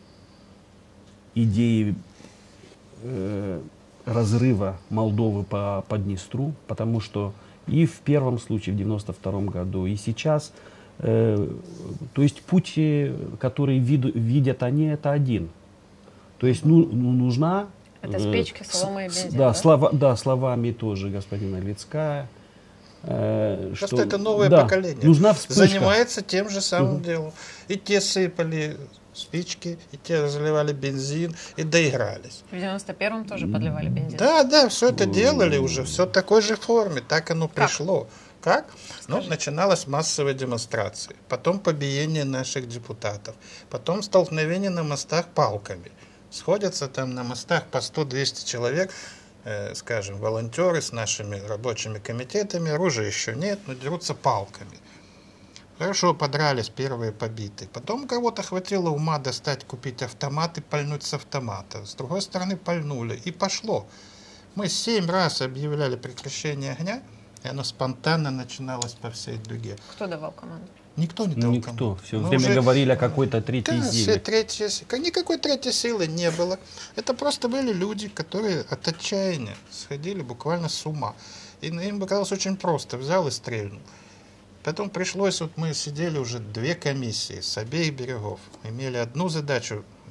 идеи э, разрыва Молдовы по, по Днестру, потому что и в первом случае, в девяносто втором году, и сейчас, э, то есть путь, э, который вид- видят они, это один. То есть ну, ну, нужна... Это э, спички, с- солома и с- бензин, да, да? слова, да, словами тоже господина Лицкая. э, Просто что, это новое да, поколение нужна вспышка. занимается тем же самым Мгм. делом. И те сыпали спички, и те разливали бензин, и доигрались. В девяносто первом тоже подливали бензин. Да, да, все это делали уже, все в такой же форме, так оно пришло. Как? Ну, Скажи. начиналась массовая демонстрация, потом побиение наших депутатов, потом столкновение на мостах палками. Сходятся там на мостах по сто-двести человек, э, скажем, волонтеры с нашими рабочими комитетами, оружия еще нет, но дерутся палками. Хорошо, подрались, первые побиты. Потом у кого-то хватило ума достать, купить автомат и пальнуть с автомата. С другой стороны пальнули, и пошло. Мы семь раз объявляли прекращение огня, и оно спонтанно начиналось по всей дуге. Кто давал команду? Никто не дал Никто. команду. Все Мы время уже- говорили о какой-то третьей Да, все силе. третья си- Никакой третьей силы не было. Это просто были люди, которые от отчаяния сходили буквально с ума. И им показалось очень просто. Взял и стрельнул. Потом пришлось, вот мы сидели уже две комиссии с обеих берегов. Имели одну задачу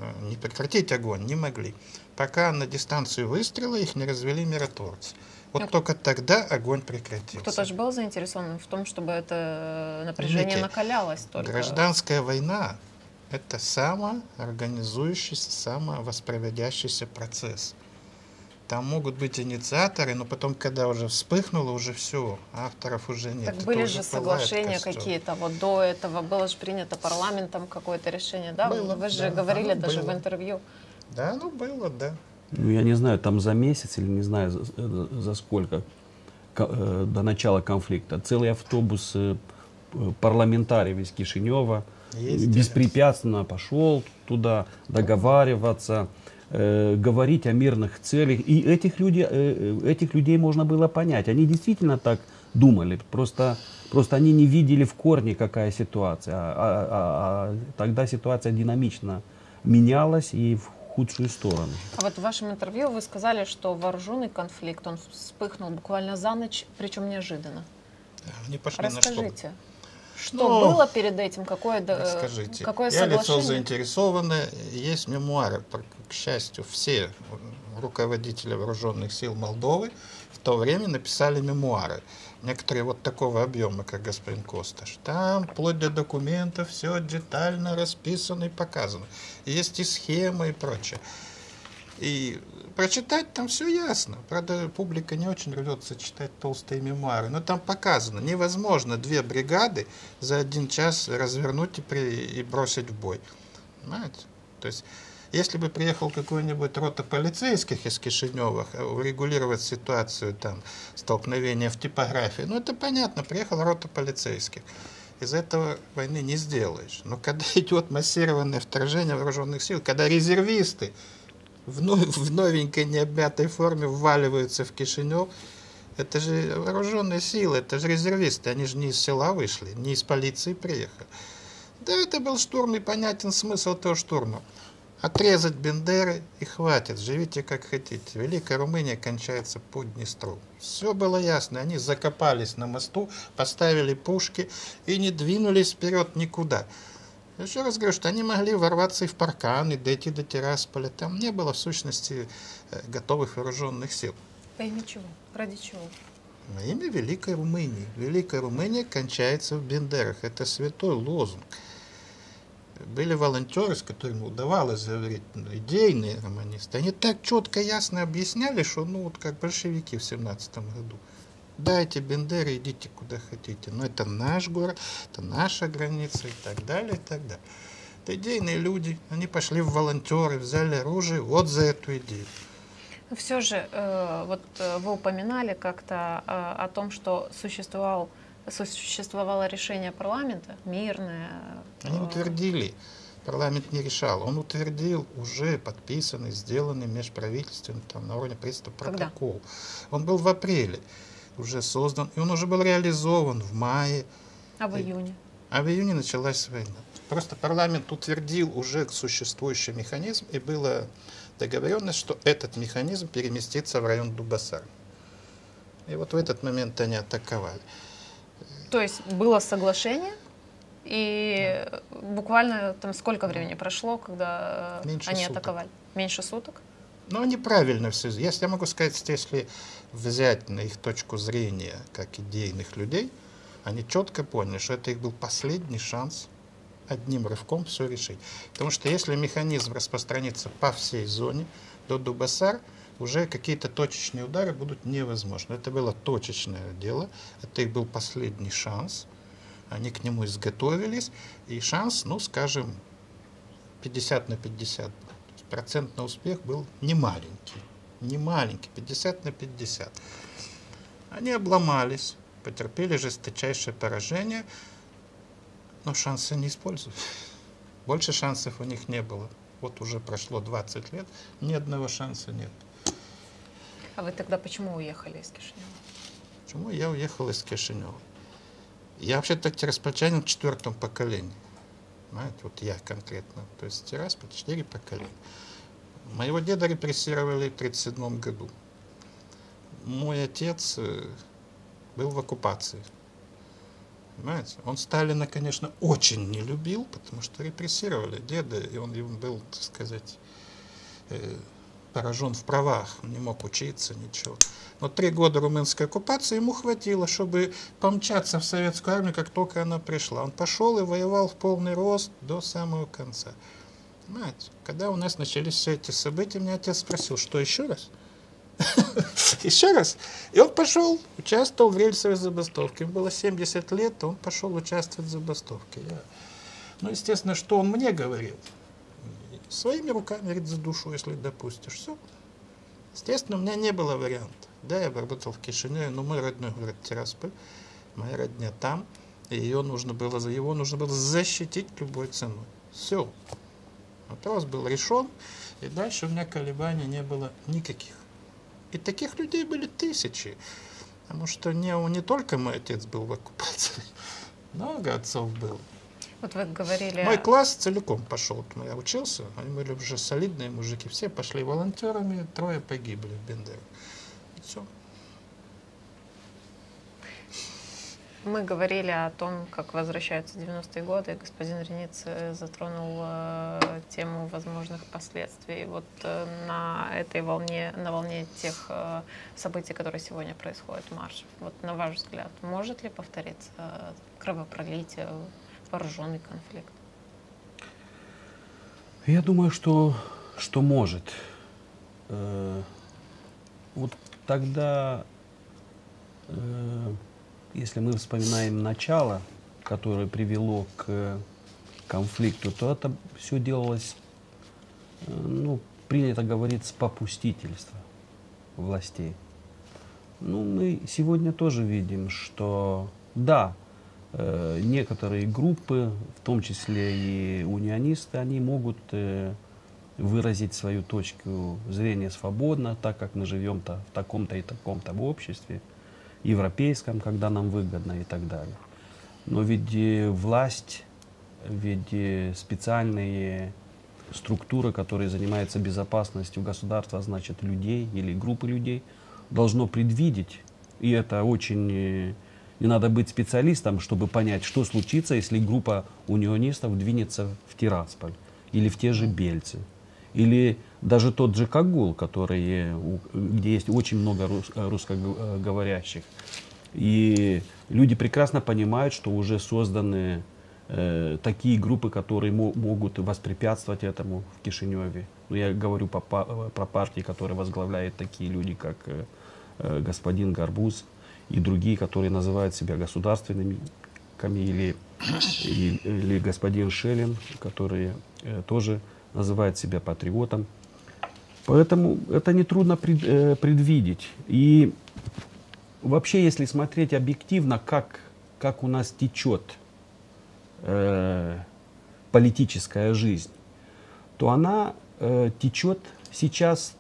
э, не прекратить огонь не могли, пока на дистанцию выстрела их не развели миротворцы. Вот Ну, только тогда огонь прекратился. Кто-то же был заинтересован в том, чтобы это напряжение Понимаете, накалялось только. гражданская война – это самоорганизующийся, самовоспроизводящийся процесс. Там могут быть инициаторы, но потом, когда уже вспыхнуло, уже все, авторов уже нет. Так Это были уже же пылает соглашения костер. какие-то вот до этого, было же принято парламентом какое-то решение, да? Было, Вы же да, говорили оно даже было. в интервью. Да, ну было, да. Ну, я не знаю, там за месяц или не знаю за, за- за сколько ко- э, до начала конфликта. Целый автобус э, п- парламентариев из Кишинева Ездили. беспрепятственно пошел туда договариваться, э, говорить о мирных целях. И этих людей, э, э, этих людей можно было понять. Они действительно так думали. Просто, просто они не видели в корне, какая ситуация. А, а- а- а тогда ситуация динамично менялась и в худшую сторону. А вот в вашем интервью вы сказали, что вооруженный конфликт, он вспыхнул буквально за ночь, причем неожиданно. Да, они пошли на что? Расскажите, что Ну, было перед этим, какое, до- э, Расскажите. какое Я лицо соглашение? заинтересованное. Есть мемуары, про- к счастью, все руководители вооруженных сил Молдовы в то время написали мемуары. Некоторые вот такого объема, как господин Косташ. Там, вплоть до документов, все детально расписано и показано. Есть и схемы и прочее. И прочитать там все ясно. Правда, публика не очень рвется читать толстые мемуары. Но там показано, невозможно две бригады за один час развернуть и, при, и бросить в бой. Понимаете? То есть, если бы приехал какой-нибудь рота полицейских из Кишинева урегулировать ситуацию, там, столкновения в типографии, ну, это понятно, приехала рота полицейских. Из этого войны не сделаешь. Но когда идет массированное вторжение вооруженных сил, когда резервисты в, но, в новенькой необмятой форме вваливаются в Кишинев, это же вооруженные силы, это же резервисты, они же не из села вышли, не из полиции приехали. Да, это был штурм, и понятен смысл этого штурма. Отрезать Бендеры и хватит, живите как хотите. Великая Румыния кончается по Днестру. Все было ясно, они закопались на мосту, поставили пушки и не двинулись вперед никуда. Еще раз говорю, что они могли ворваться и в Паркан, и дойти до Тирасполя. Там не было, в сущности, готовых вооруженных сил. Во имя чего? Ради чего? Во имя Великой Румынии. Великая Румыния кончается в Бендерах. Это святой лозунг. Были волонтеры, с которыми удавалось говорить, идейные романисты. Они так четко, ясно объясняли, что, ну, вот как большевики в семнадцатом году. Дайте Бендеры, идите куда хотите. Но это наш город, это наша граница и так далее, и так далее. Это идейные люди. Они пошли в волонтеры, взяли оружие вот за эту идею. Все же, э, вот э, вы упоминали как-то э, о том, что существовал, существовало решение парламента, мирное. э, Они утвердили. Парламент не решал. Он утвердил уже подписанный, сделанный межправительственный там, на уровне правительства протокол. Он был в апреле уже создан, и он уже был реализован в мае. А в июне? А в июне началась война. Просто парламент утвердил уже существующий механизм, и была договоренность, что этот механизм переместится в район Дубасар. И вот в этот момент они атаковали. То есть было соглашение, и буквально там сколько времени прошло, когда Меньше они суток. атаковали? Меньше суток? Но они правильно все. Если я могу сказать, что если взять на их точку зрения как идейных людей, они четко поняли, что это их был последний шанс одним рывком все решить. Потому что если механизм распространится по всей зоне до Дубасар, уже какие-то точечные удары будут невозможны. Это было точечное дело, это их был последний шанс. Они к нему изготовились, и шанс, ну, скажем, пятьдесят на пятьдесят. Процент на успех был не маленький. Не маленький, пятьдесят на пятьдесят. Они обломались, потерпели жесточайшее поражение, но шансы не использовали. Больше шансов у них не было. Вот уже прошло двадцать лет, ни одного шанса нет. А вы тогда почему уехали из Кишинева? Почему я уехал из Кишинева? Я вообще-то тираспольчанин в четвертом поколении. Знаете, вот я конкретно. То есть Тирасполь, четыре поколения. Моего деда репрессировали в тридцать седьмом году. Мой отец был в оккупации. Понимаете? Он Сталина, конечно, очень не любил, потому что репрессировали деда, и он ему был, так сказать, э, поражен в правах, он не мог учиться, ничего. Но три года румынской оккупации ему хватило, чтобы помчаться в советскую армию, как только она пришла. Он пошел и воевал в полный рост до самого конца. Понимаете? Когда у нас начались все эти события, меня отец спросил, что еще раз? Еще раз. И он пошел, участвовал в рельсовой забастовке. Ему было семьдесят лет, он пошел участвовать в забастовке. Я... Ну, естественно, что он мне говорил? Своими руками, говорит, за душу, если допустишь. Все. Естественно, у меня не было варианта. Да, я работал в Кишиневе, но мой родной город Тирасполь, моя родня там, и ее нужно было, его нужно было защитить любой ценой. Все. Вопрос был решен, и дальше у меня колебаний не было никаких. И таких людей были тысячи, потому что не, не только мой отец был в оккупации, много отцов было. Вот вы говорили... Мой класс целиком пошел, я учился, они были уже солидные мужики, все пошли волонтерами, трое погибли в Бендере. Все. Мы говорили о том, как возвращаются девяностые годы. Господин Рениц затронул э, тему возможных последствий. Вот э, на этой волне, на волне тех э, событий, которые сегодня происходят в марше. Вот на ваш взгляд, может ли повториться э, кровопролитие, вооруженный конфликт? Я думаю, что, что может. Э, вот тогда... Э, Если мы вспоминаем начало, которое привело к конфликту, то это все делалось, ну, принято говорить, с попустительства властей. Ну, мы сегодня тоже видим, что да, э, некоторые группы, в том числе и унионисты, они могут э, выразить свою точку зрения свободно, так как мы живем-то в таком-то и таком-то обществе, европейском, когда нам выгодно и так далее. Но ведь власть, ведь специальные структуры, которые занимаются безопасностью государства, а значит людей или группы людей, должно предвидеть, и это очень, не надо быть специалистом, чтобы понять, что случится, если группа унионистов двинется в Тирасполь или в те же Бельцы. Или даже тот же Кагул, который, где есть очень много рус, русскоговорящих. И люди прекрасно понимают, что уже созданы э, такие группы, которые мо, могут воспрепятствовать этому в Кишиневе. Но я говорю по, по, про партии, которые возглавляют такие люди, как э, господин Гарбуз и другие, которые называют себя государственными, или, или, или господин Шелин, которые э, тоже называет себя патриотом. Поэтому это нетрудно пред, э, предвидеть. И вообще, если смотреть объективно, как, как у нас течет э, политическая жизнь, то она э, течет сейчас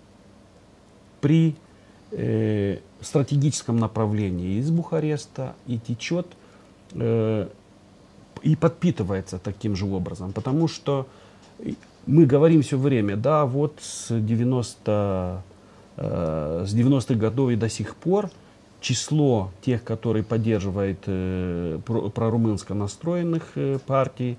при э, стратегическом направлении из Бухареста и течет э, и подпитывается таким же образом. Потому что мы говорим все время, да, вот с, девяноста, э, с девяностых годов и до сих пор число тех, которые поддерживают э, про, прорумынско настроенных э, партий,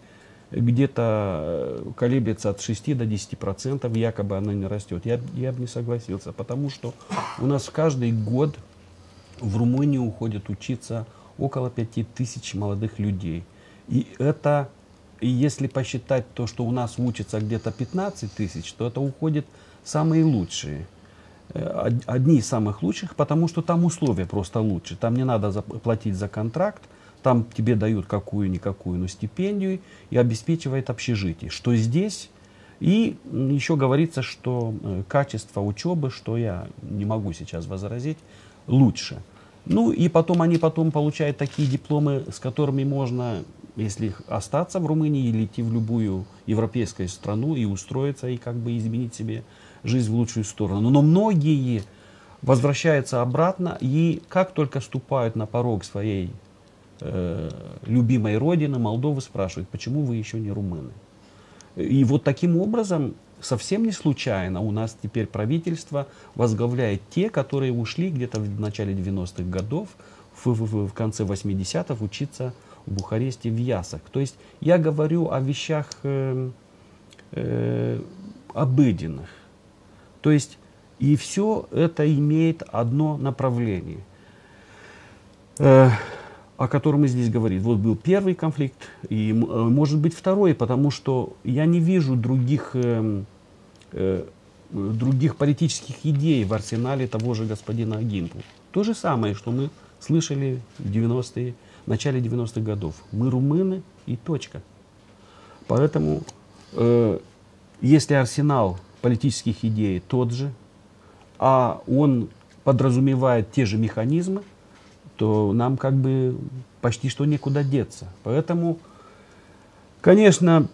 где-то колеблется от шести до десяти процентов, якобы оно не растет. Я, я бы не согласился, потому что у нас каждый год в Румынию уходит учиться около пяти тысяч молодых людей. И это... И если посчитать то, что у нас учатся где-то пятнадцать тысяч, то это уходит самые лучшие. Одни из самых лучших, потому что там условия просто лучше. Там не надо платить за контракт, там тебе дают какую-никакую, но стипендию и обеспечивает общежитие. Что здесь? И еще говорится, что качество учебы, что я не могу сейчас возразить, лучше. Ну и потом они потом получают такие дипломы, с которыми можно, если остаться в Румынии или идти в любую европейскую страну и устроиться, и как бы изменить себе жизнь в лучшую сторону. Но многие возвращаются обратно и как только ступают на порог своей э, любимой родины, Молдовы, спрашивают, почему вы еще не румыны. И вот таким образом, совсем не случайно, у нас теперь правительство возглавляет те, которые ушли где-то в начале девяностых годов, в, в, в конце восьмидесятых учиться в Бухаресте, в Ясах. То есть я говорю о вещах э, э, обыденных. То есть и все это имеет одно направление, э, о котором мы здесь говорим. Вот был первый конфликт, и э, может быть второй, потому что я не вижу других, э, э, других политических идей в арсенале того же господина Агинпу. То же самое, что мы слышали в девяностые, в начале девяностых годов. Мы румыны и точка. Поэтому, э, если арсенал политических идей тот же, а он подразумевает те же механизмы, то нам как бы почти что некуда деться. Поэтому, конечно,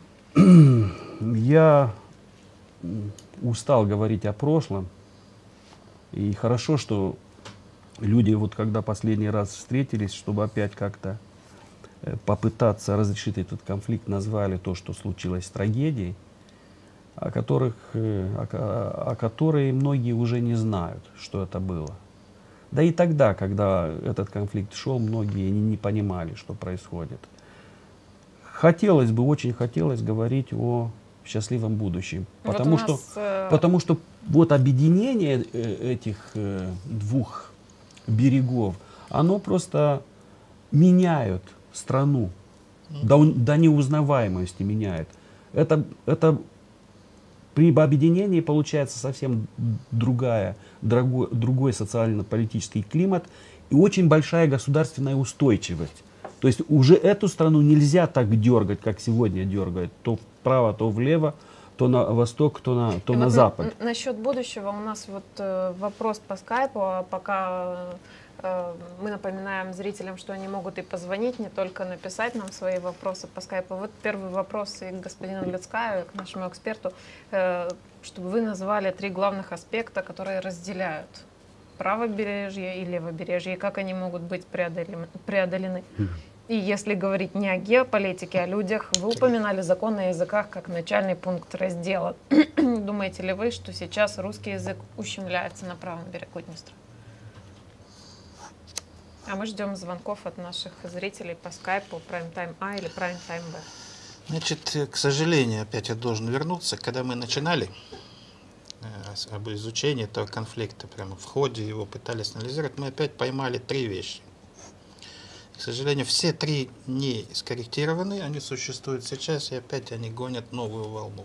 я устал говорить о прошлом. И хорошо, что люди, вот когда последний раз встретились, чтобы опять как-то попытаться разрешить этот конфликт, назвали то, что случилось трагедией, о которых, о, о которой многие уже не знают, что это было. Да и тогда, когда этот конфликт шел, многие не, не понимали, что происходит. Хотелось бы, очень хотелось говорить о счастливом будущем. Вот Потому, нас, что, э... потому что вот объединение этих двух берегов, оно просто меняет страну, до, до неузнаваемости меняет. Это, это при объединении получается совсем другая, другой, другой социально-политический климат и очень большая государственная устойчивость. То есть уже эту страну нельзя так дергать, как сегодня дергают. То вправо, то влево, то на восток, то на, то и на вот запад. На, насчет будущего у нас вот э, вопрос по скайпу, а пока э, мы напоминаем зрителям, что они могут и позвонить, не только написать нам свои вопросы по скайпу. Вот первый вопрос и к господину Люцкаю, и к нашему эксперту, э, чтобы вы назвали три главных аспекта, которые разделяют правобережье и левобережье, и как они могут быть преодолены. преодолены. И если говорить не о геополитике, а о людях, вы упоминали закон о языках как начальный пункт раздела. Думаете ли вы, что сейчас русский язык ущемляется на правом берегу Днестра? А мы ждем звонков от наших зрителей по скайпу Prime Time А или Prime Time Б. Значит, к сожалению, опять я должен вернуться. Когда мы начинали э, об изучении этого конфликта, прямо в ходе его пытались анализировать, мы опять поймали три вещи. К сожалению, все три не скорректированы, они существуют сейчас, и опять они гонят новую волну.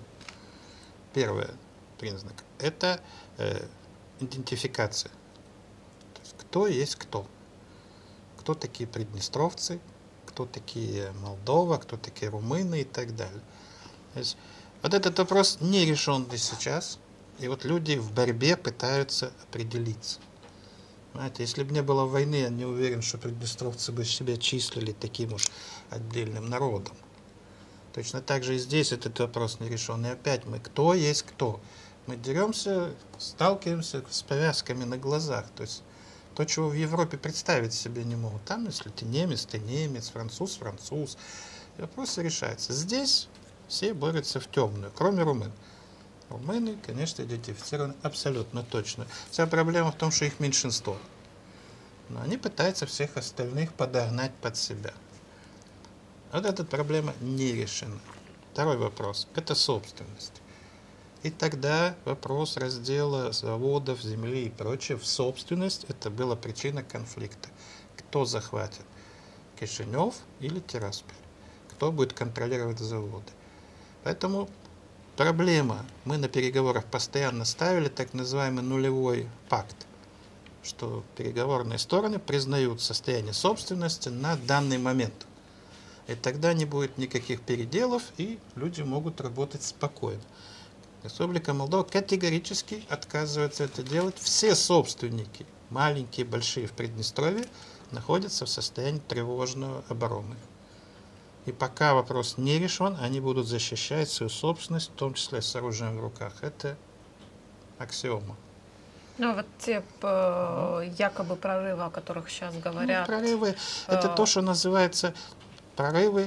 Первый признак – это э, идентификация. То есть, кто есть кто. Кто такие приднестровцы, кто такие Молдова, кто такие румыны и так далее. То есть, вот этот вопрос не решенный сейчас, и вот люди в борьбе пытаются определиться. Знаете, если бы не было войны, я не уверен, что приднестровцы бы себя числили таким уж отдельным народом. Точно так же и здесь этот вопрос не решен. И опять мы, кто есть кто. Мы деремся, сталкиваемся с повязками на глазах. То есть то, чего в Европе представить себе не могут. Там, если ты немец, ты немец, француз, француз. И вопросы решаются. Здесь все борются в темную, кроме румын. Румыны, конечно, идентифицированы абсолютно точно. Вся проблема в том, что их меньшинство. Но они пытаются всех остальных подогнать под себя. Вот эта проблема не решена. Второй вопрос – это собственность. И тогда вопрос раздела заводов, земли и прочее в собственность – это была причина конфликта. Кто захватит? Кишинев или Тирасполь? Кто будет контролировать заводы? Поэтому проблема. Мы на переговорах постоянно ставили так называемый нулевой пакт, что переговорные стороны признают состояние собственности на данный момент. И тогда не будет никаких переделов, и люди могут работать спокойно. Республика Молдова категорически отказывается это делать. Все собственники, маленькие, большие в Приднестровье, находятся в состоянии тревожной обороны. И пока вопрос не решен, они будут защищать свою собственность, в том числе с оружием в руках. Это аксиома. Ну вот те э, якобы прорывы, о которых сейчас говорят. Ну, прорывы э, – это то, что называется прорывы,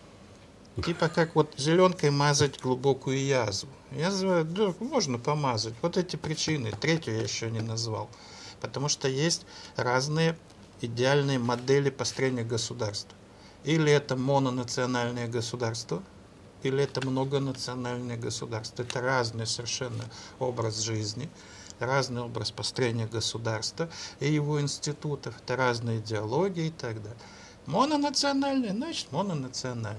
типа как вот зеленкой мазать глубокую язву. Язва, да, можно помазать. Вот эти причины. Третью я еще не назвал. Потому что есть разные идеальные модели построения государства. Или это мононациональное государство, или это многонациональное государство. Это разный совершенно образ жизни, разный образ построения государства и его институтов, это разные идеологии и так далее. Мононациональное, значит мононациональное.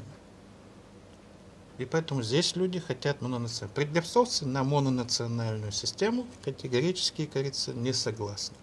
И поэтому здесь люди хотят мононациональное. Придерсовцы на мононациональную систему категорически, как говорится, не согласны.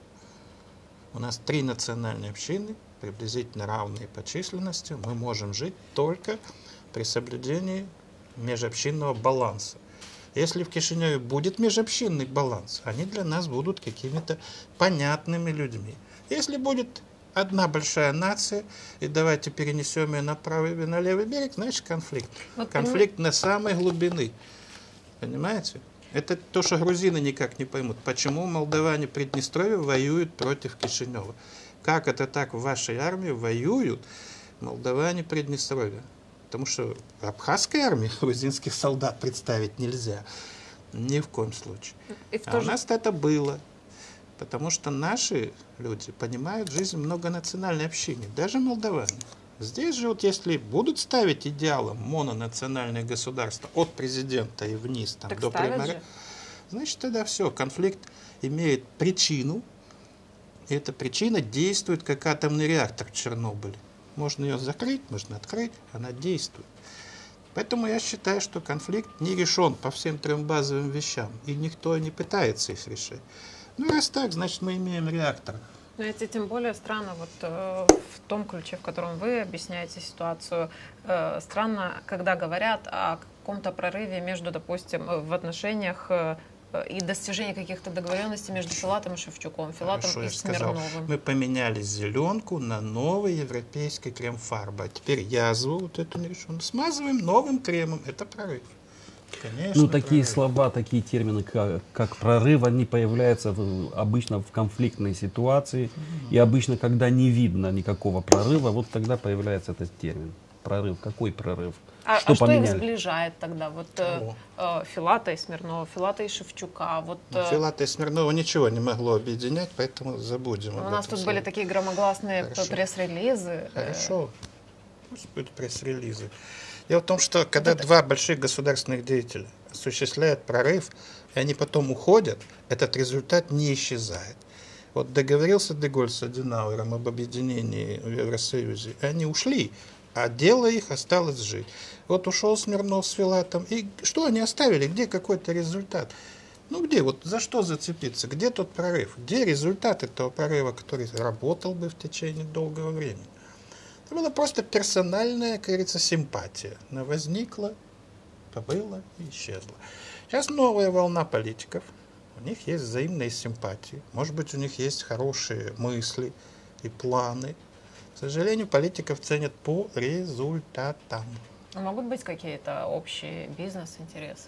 У нас три национальные общины, приблизительно равные по численности. Мы можем жить только при соблюдении межобщинного баланса. Если в Кишиневе будет межобщинный баланс, они для нас будут какими-то понятными людьми. Если будет одна большая нация, и давайте перенесем ее на правый и на левый берег, значит конфликт. Вот конфликт мы... на самой глубины. Понимаете? Это то, что грузины никак не поймут. Почему молдаване Приднестровья воюют против Кишинева? Как это так в вашей армии воюют молдаване Приднестровья? Потому что в абхазской армии грузинских солдат представить нельзя. Ни в коем случае. А у нас это было. Потому что наши люди понимают жизнь многонациональной общины, даже молдаване. Здесь же вот если будут ставить идеалом мононациональное государство от президента и вниз там, до премьера, значит тогда все, конфликт имеет причину, и эта причина действует как атомный реактор в Чернобыле. Можно ее закрыть, можно открыть, она действует. Поэтому я считаю, что конфликт не решен по всем трем базовым вещам, и никто не пытается их решить. Ну, раз так, значит, мы имеем реактор. Но это тем более странно, вот э, в том ключе, в котором вы объясняете ситуацию, э, странно, когда говорят о каком-то прорыве между, допустим, в отношениях э, и достижении каких-то договоренностей между Филатом и Шевчуком, Филатом Хорошо, и я сказал, Смирновым. мы поменяли зеленку на новый европейский крем-фарба. Теперь язву вот эту нерешенную смазываем новым кремом. Это прорыв. Конечно, ну, такие прорыв. слова, такие термины, как, как прорыв, они появляются в, обычно в конфликтной ситуации. Mm-hmm. И обычно, когда не видно никакого прорыва, вот тогда появляется этот термин. Прорыв. Какой прорыв? А что, а что поменяли? их сближает тогда? Вот э, э, Филата и Смирнова, Филата и Шевчука. Вот, э, Филата и Смирнова ничего не могло объединять, поэтому забудем. У нас тут слове. были такие громогласные Хорошо. пресс-релизы. Хорошо. Пусть будут пресс-релизы. Дело в том, что когда это... два больших государственных деятеля осуществляют прорыв, и они потом уходят, этот результат не исчезает. Вот договорился Деголь с Аденауэром об объединении в Евросоюзе, и они ушли, а дело их осталось жить. Вот ушел Смирнов с Филатом, и что они оставили? Где какой-то результат? Ну где? Вот за что зацепиться? Где тот прорыв? Где результат этого прорыва, который работал бы в течение долгого времени? Это была просто персональная, как говорится, симпатия. Она возникла, побыла и исчезла. Сейчас новая волна политиков. У них есть взаимные симпатии. Может быть, у них есть хорошие мысли и планы. К сожалению, политиков ценят по результатам. А могут быть какие-то общие бизнес-интересы?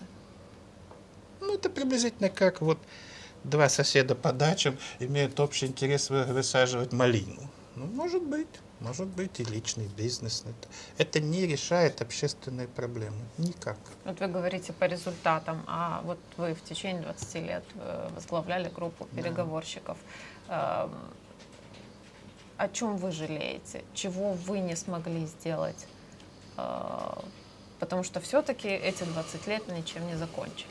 Ну, это приблизительно как вот два соседа по дачам имеют общий интерес высаживать малину. Ну, может быть. Может быть и личный бизнес. Это, это не решает общественные проблемы. Никак. Вот вы говорите по результатам, а вот вы в течение двадцати лет возглавляли группу переговорщиков. Да. О чем вы жалеете? Чего вы не смогли сделать? Потому что все-таки эти двадцать лет ничем не закончились.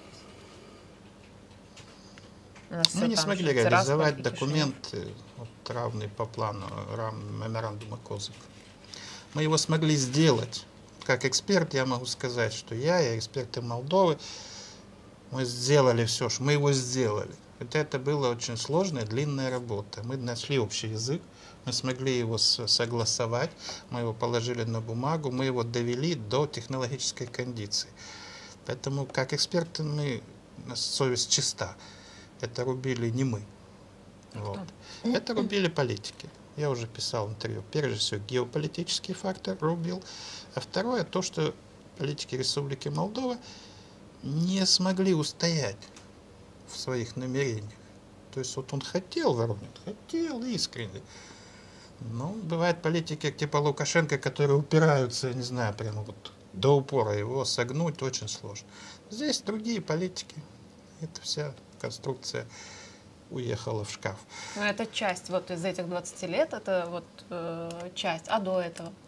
Мы не смогли реализовать документ, вот, равный по плану меморандума Козык. Мы его смогли сделать. Как эксперт я могу сказать, что я и эксперты Молдовы, мы сделали все, что мы его сделали. Это, это была очень сложная, длинная работа. Мы нашли общий язык, мы смогли его согласовать, мы его положили на бумагу, мы его довели до технологической кондиции. Поэтому как эксперты мы, у нас совесть чиста. Это рубили не мы. Вот. Это рубили политики. Я уже писал интервью. Прежде всего, геополитический фактор рубил. А второе, то, что политики Республики Молдова не смогли устоять в своих намерениях. То есть вот он хотел Воронин, хотел искренне. Но бывают политики типа Лукашенко, которые упираются, я не знаю, прямо вот до упора, его согнуть очень сложно. Здесь другие политики. Это вся конструкция уехала в шкаф. Но это часть вот из этих двадцати лет, это вот э, часть. А до этого?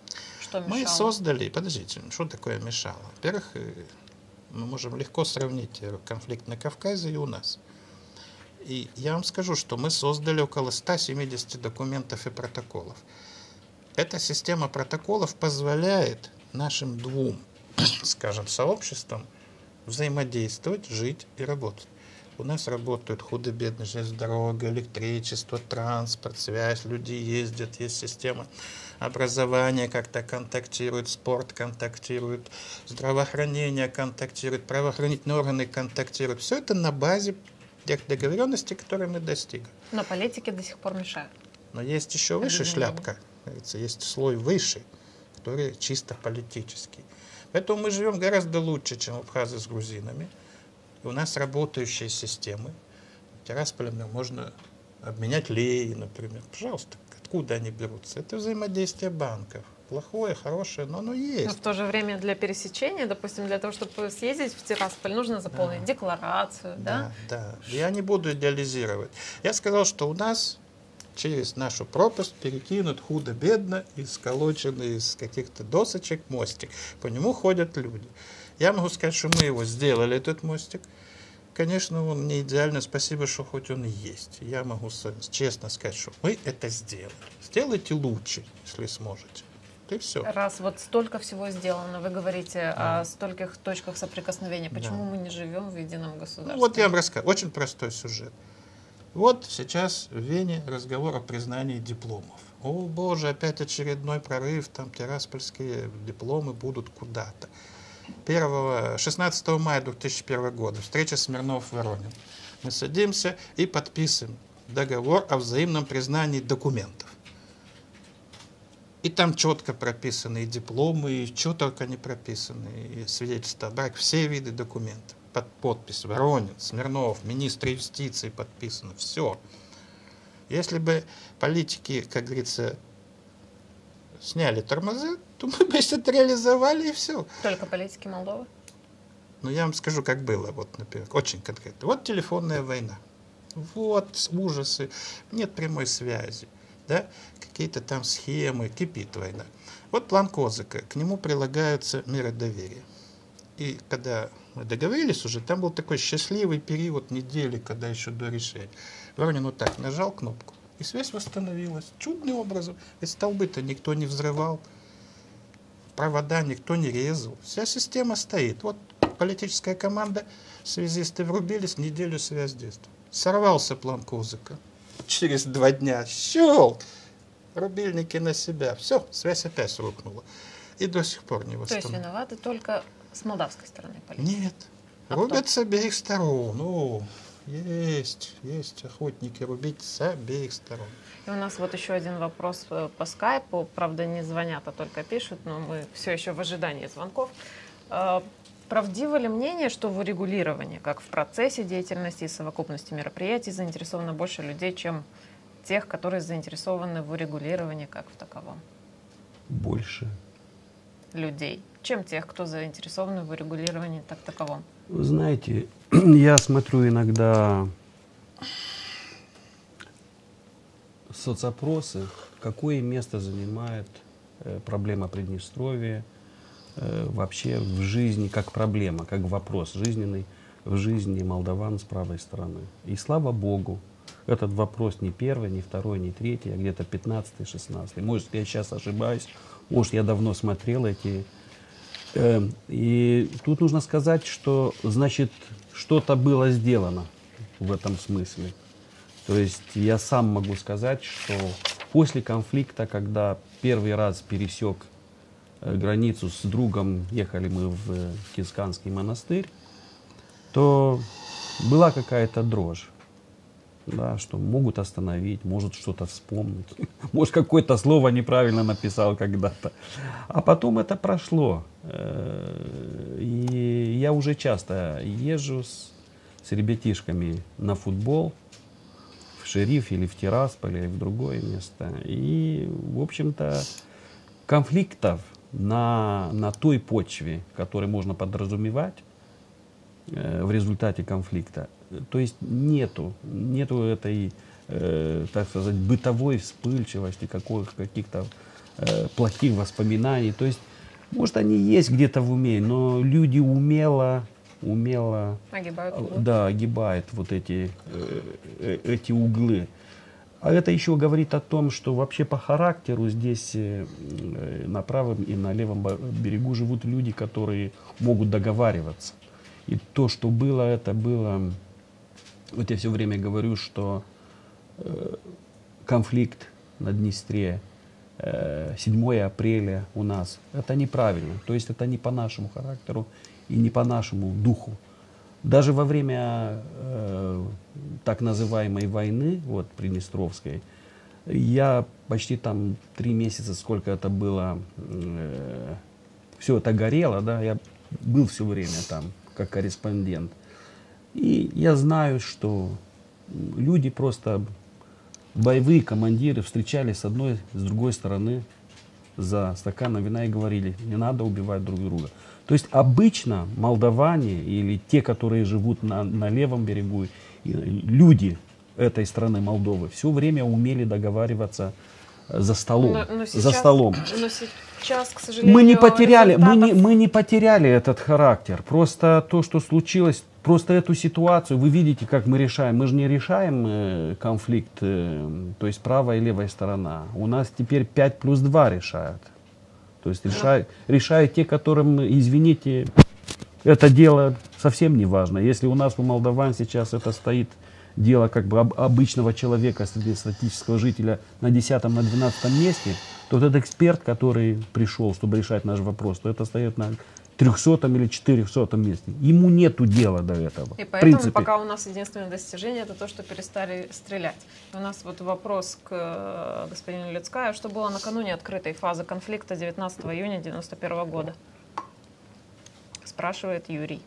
Что Мы мешало? создали, подождите, что такое мешало? Во-первых, э, мы можем легко сравнить э, конфликт на Кавказе и у нас. И я вам скажу, что мы создали около ста семидесяти документов и протоколов. Эта система протоколов позволяет нашим двум, скажем, сообществам взаимодействовать, жить и работать. У нас работают худо-бедно железная дорога, электричество, транспорт, связь, люди ездят, есть система образования как-то контактирует, спорт контактирует, здравоохранение контактирует, правоохранительные органы контактируют. Все это на базе тех договоренностей, которые мы достигли. Но политики до сих пор мешают. Но есть еще выше Объединение. шляпка, говорится, есть слой выше, который чисто политический. Поэтому мы живем гораздо лучше, чем абхазы с грузинами. И у нас работающие системы. В Тирасполе можно обменять леи, например. Пожалуйста, откуда они берутся? Это взаимодействие банков. Плохое, хорошее, но оно Но есть. в то же время для пересечения, допустим, для того, чтобы съездить в Тирасполь, нужно заполнить Да. декларацию, да? Да, да. Я не буду идеализировать. Я сказал, что у нас через нашу пропасть перекинут худо-бедно и сколоченный из каких-то досочек мостик. По нему ходят люди. Я могу сказать, что мы его сделали, этот мостик. Конечно, он не идеально, спасибо, что хоть он и есть. Я могу честно сказать, что мы это сделали. Сделайте лучше, если сможете. И все. Раз вот столько всего сделано, вы говорите Да. о стольких точках соприкосновения, почему Да. мы не живем в едином государстве? Ну, вот я вам расскажу. Очень простой сюжет. Вот сейчас в Вене разговор о признании дипломов. О боже, опять очередной прорыв, там тираспольские дипломы будут куда-то. шестнадцатого мая две тысячи первого года встреча Смирнов-Воронин. Мы садимся и подписываем договор о взаимном признании документов. И там четко прописаны и дипломы, и что только не прописаны, и свидетельства о браке, все виды документов. Под подпись Воронин, Смирнов, министр юстиции подписано, все. Если бы политики, как говорится, сняли тормоза, то мы бы это реализовали и все. Только политики Молдовы? Но я вам скажу, как было, вот, например, очень конкретно. Вот телефонная война, вот ужасы, нет прямой связи, да, какие-то там схемы, кипит война. Вот план Козыка, к нему прилагаются меры доверия. И когда мы договорились уже, там был такой счастливый период недели, когда еще до решения. Воронин вот так нажал кнопку, и связь восстановилась. Чудным образом. Ведь столбы-то никто не взрывал, провода никто не резал. Вся система стоит. Вот политическая команда, связисты врубились, неделю связь действует. Сорвался план Козыка. Через два дня щелк, рубильники на себя. Все, связь опять рухнула. И до сих пор не То есть восстановлена. виноваты только с молдавской стороны политики? Нет. А Рубят с обеих сторон. Ну, есть, есть охотники рубить с обеих сторон. И у нас вот еще один вопрос э, по скайпу. Правда, не звонят, а только пишут, но мы все еще в ожидании звонков. Э, Правдиво ли мнение, что в урегулировании, как в процессе деятельности и совокупности мероприятий, заинтересовано больше людей, чем тех, которые заинтересованы в урегулировании как в таковом? Больше. Людей, чем тех, кто заинтересован в урегулировании так таковом? Вы знаете, я смотрю иногда соцопросы, какое место занимает э, проблема Приднестровья э, вообще в жизни, как проблема, как вопрос жизненный в жизни молдаван с правой стороны. И слава Богу, этот вопрос не первый, не второй, не третий, а где-то пятнадцатый, шестнадцатый. Может, я сейчас ошибаюсь, может, я давно смотрел эти. Э, и тут нужно сказать, что, значит, что-то было сделано в этом смысле. То есть я сам могу сказать, что после конфликта, когда первый раз пересек э, границу с другом, ехали мы в э, Кисканский монастырь, то была какая-то дрожь, да, что могут остановить, может что-то вспомнить, может какое-то слово неправильно написал когда-то. А потом это прошло. И я уже часто езжу с, с ребятишками на футбол, в Шериф или в Тирасполь, или в другое место. И, в общем-то, конфликтов на, на той почве, который можно подразумевать, в результате конфликта. То есть нету, нету этой, э, так сказать, бытовой вспыльчивости, каких-то э, плохих воспоминаний. То есть, может, они есть где-то в уме, но люди умело, умело Огибают э, углы. да, огибают вот эти, э, э, эти углы. А это еще говорит о том, что вообще по характеру здесь э, э, на правом и на левом бо- берегу живут люди, которые могут договариваться. И то, что было, это было... Вот я все время говорю, что э, конфликт на Днестре, э, седьмое апреля у нас, это неправильно. То есть это не по нашему характеру и не по нашему духу. Даже во время э, так называемой войны, вот Приднестровской, я почти там три месяца, сколько это было, э, все это горело, да, я был все время там как корреспондент. И я знаю, что люди просто, боевые командиры, встречались с одной, с другой стороны за стаканом вина и говорили, не надо убивать друг друга. То есть обычно молдаване или те, которые живут на, на левом берегу, и люди этой страны Молдовы, все время умели договариваться за столом. Но, но сейчас, за столом. но сейчас, к сожалению, Мы не потеряли, мы не, результатов- мы не потеряли этот характер. Просто то, что случилось, просто эту ситуацию, вы видите, как мы решаем. Мы же не решаем э, конфликт, э, то есть правая и левая сторона. У нас теперь пять плюс два решают. То есть решают, решают те, которым, извините, это дело совсем не важно. Если у нас у молдаван сейчас это стоит дело как бы об- обычного человека, среднестатистического жителя на десятом, на двенадцатом месте, то вот этот эксперт, который пришел, чтобы решать наш вопрос, то это стоит на трехсотом или четырехсотом месте. Ему нету дела до этого. И В поэтому принципе. пока у нас единственное достижение это то, что перестали стрелять. У нас вот вопрос к э, господину Люцкаю. Что было накануне открытой фазы конфликта девятнадцатого июня девяносто первого года? Спрашивает Юрий.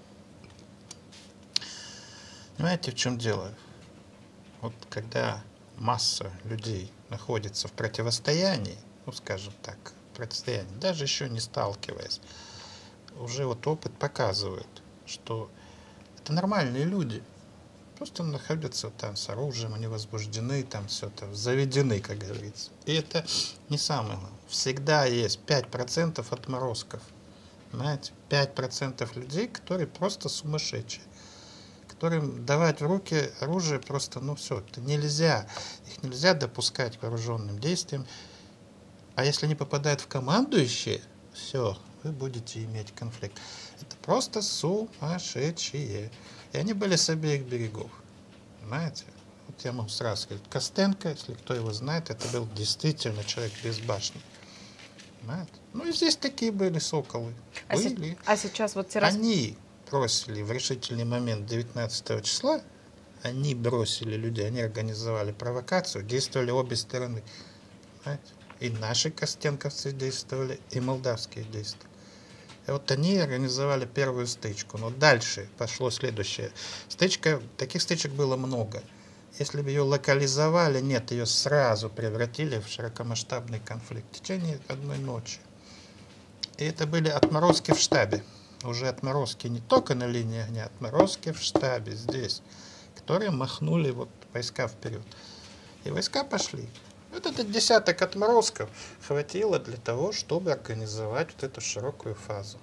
Понимаете, в чем дело? Вот когда масса людей находится в противостоянии, ну, скажем так, противостоянии, даже еще не сталкиваясь, уже вот опыт показывает, что это нормальные люди. Просто находятся там с оружием, они возбуждены, там все это, заведены, как говорится. И это не самое главное. Всегда есть пять процентов отморозков. Понимаете? пять процентов людей, которые просто сумасшедшие. Которым давать в руки оружие просто, ну все, это нельзя. Их нельзя допускать к вооруженным действиям. А если они попадают в командующие, все, вы будете иметь конфликт. Это просто сумасшедшие. И они были с обеих берегов. Понимаете? Вот я могу сразу сказать, Костенко, если кто его знает, это был действительно человек без башни. Понимаете? Ну и здесь такие были соколы. А, се- Были. а сейчас вот те рас- Они бросили в решительный момент девятнадцатого числа, они бросили людей, они организовали провокацию, действовали обе стороны. Понимаете? И наши костенковцы действовали, и молдавские действовали. И вот они организовали первую стычку. Но дальше пошло следующее. Стычка, таких стычек было много. Если бы ее локализовали, нет, ее сразу превратили в широкомасштабный конфликт в течение одной ночи. И это были отморозки в штабе. Уже отморозки не только на линии огня, отморозки в штабе здесь, которые махнули вот войска вперед. И войска пошли. Вот этот десяток отморозков хватило для того, чтобы организовать вот эту широкую фазу.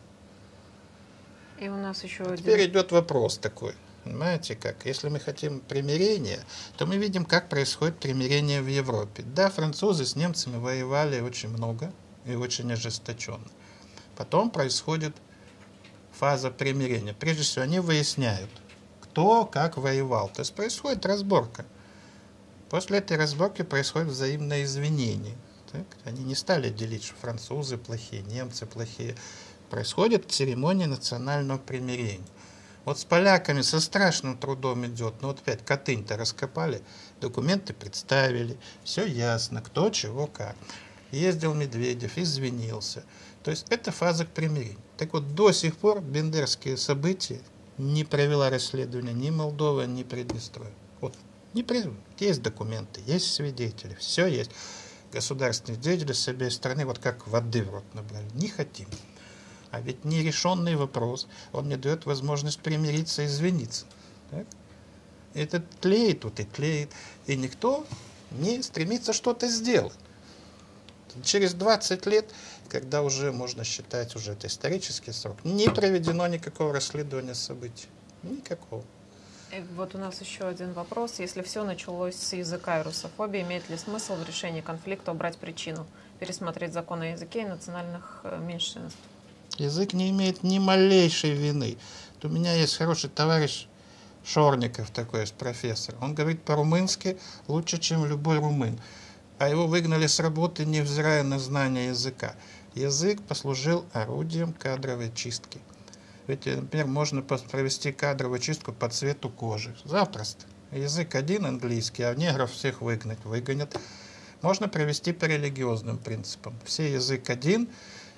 И у нас еще А теперь один... идет вопрос такой. Понимаете как? Если мы хотим примирения, то мы видим, как происходит примирение в Европе. Да, французы с немцами воевали очень много и очень ожесточенно. Потом происходит фаза примирения. Прежде всего, они выясняют, кто как воевал. То есть происходит разборка. После этой разборки происходит взаимное извинение. Так? Они не стали делить, что французы плохие, немцы плохие. Происходит церемония национального примирения. Вот с поляками со страшным трудом идет. Но вот опять Катынь-то раскопали, документы представили, все ясно, кто, чего, как. Ездил Медведев, извинился. То есть это фаза к примирению. Так вот, до сих пор бендерские события не провела расследование ни Молдова, ни Приднестровья. Вот, не при... Есть документы, есть свидетели, все есть. Государственные деятели с обеих стороны, вот как воды в рот набрали. Не хотим. А ведь нерешенный вопрос, он не дает возможность примириться и извиниться. Так? Это тлеет тут и тлеет. И никто не стремится что-то сделать. Через двадцать лет, когда уже можно считать уже это исторический срок, не проведено никакого расследования событий. Никакого. И вот у нас еще один вопрос. Если все началось с языка и русофобии, имеет ли смысл в решении конфликта убрать причину, пересмотреть закон о языке и национальных э, меньшинств? Язык не имеет ни малейшей вины. Вот у меня есть хороший товарищ Шорников, такой есть профессор. Он говорит по-румынски лучше, чем любой румын. А его выгнали с работы, невзирая на знание языка. Язык послужил орудием кадровой чистки. Ведь, например, можно провести кадровую чистку по цвету кожи. Запросто. Язык один английский, а негров всех выгнать. Выгонят. Можно провести по религиозным принципам. Все язык один,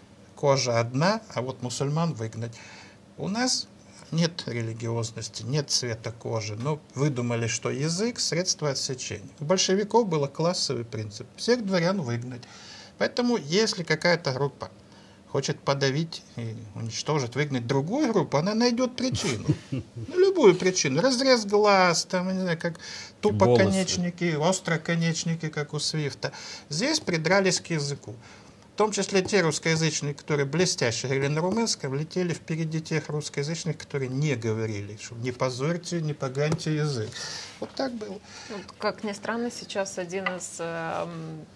кожа одна, а вот мусульман выгнать. У нас нет религиозности, нет цвета кожи, но выдумали, что язык – средство отсечения. У большевиков был классовый принцип – всех дворян выгнать. Поэтому, если какая-то группа хочет подавить и уничтожить, выгнать другую группу, она найдет причину. Ну, любую причину. Разрез глаз, там, не знаю, как тупоконечники, остроконечники, как у Свифта. Здесь придрались к языку. В том числе те русскоязычные, которые блестяще говорили на румынском, летели впереди тех русскоязычных, которые не говорили, что не позорьте, не поганьте язык. Вот так было. Вот, как ни странно, сейчас один из э,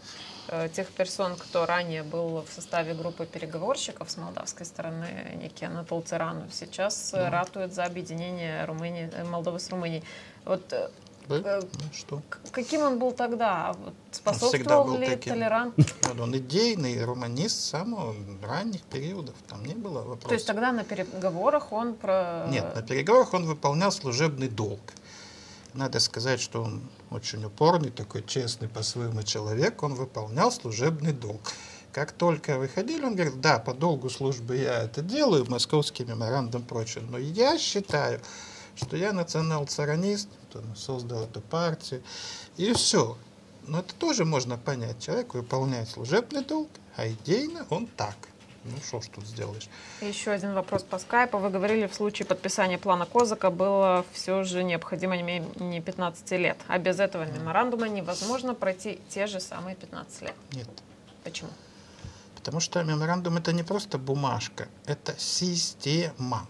э, тех персон, кто ранее был в составе группы переговорщиков с молдавской стороны, некий Анатол Циранов, сейчас да. ратует за объединение Румынии, Молдовы с Румынией. Вот, Да? Ну, что? каким он был тогда? Вот, способствовал был ли таким. толерант? Вот он идейный романист с самых ранних периодов. Там не было вопросов. То есть тогда на переговорах он про... Нет, на переговорах он выполнял служебный долг. Надо сказать, что он очень упорный, такой честный по-своему человек. Он выполнял служебный долг. Как только выходили, он говорит, да, по долгу службы я это делаю, московский меморандум и прочее, но я считаю, что я национал-царанист, создал эту партию, и все. Но это тоже можно понять. Человек выполняет служебный долг, а идейно он так. Ну, что ж тут сделаешь? Еще один вопрос по скайпу. Вы говорили, в случае подписания плана Козака было все же необходимо не менее пятнадцати лет. А без этого меморандума невозможно пройти те же самые пятнадцать лет. Нет. Почему? Потому что меморандум это не просто бумажка, это система.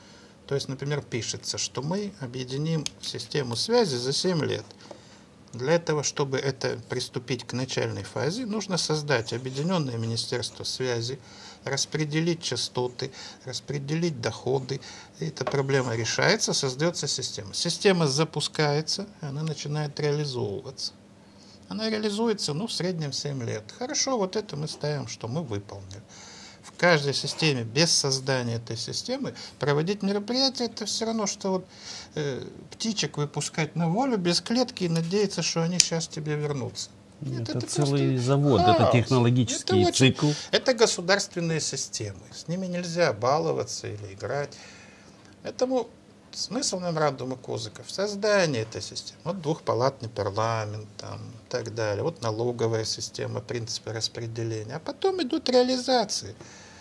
То есть, например, пишется, что мы объединим систему связи за семь лет. Для этого, чтобы это приступить к начальной фазе, нужно создать объединенное министерство связи, распределить частоты, распределить доходы. И эта проблема решается, создается система. Система запускается, она начинает реализовываться. Она реализуется, ну, в среднем семь лет. Хорошо, вот это мы ставим, что мы выполнили. В каждой системе, без создания этой системы, проводить мероприятия, это все равно, что вот э, птичек выпускать на волю без клетки и надеяться, что они сейчас тебе вернутся. Нет, это, это целый завод, хаос. Это технологический это очень, цикл. Это государственные системы. С ними нельзя баловаться или играть. Поэтому смысл меморандума Козака в создании этой системы. Вот двухпалатный парламент там, и так далее. Вот налоговая система, принципы распределения. А потом идут реализации.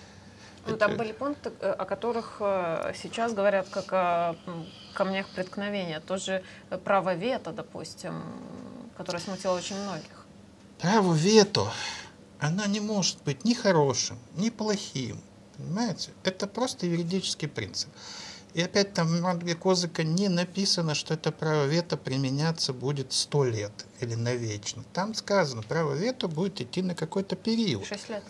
Ну, там были пункты, о которых сейчас говорят как о камнях преткновения. Тоже право вето, допустим, которое смутило очень многих. Право вето, оно не может быть ни хорошим, ни плохим. Понимаете? Это просто юридический принцип. И опять там в меморандуме Козака не написано, что это право вето применяться будет сто лет или навечно. Там сказано, право вето будет идти на какой-то период. Шесть лет.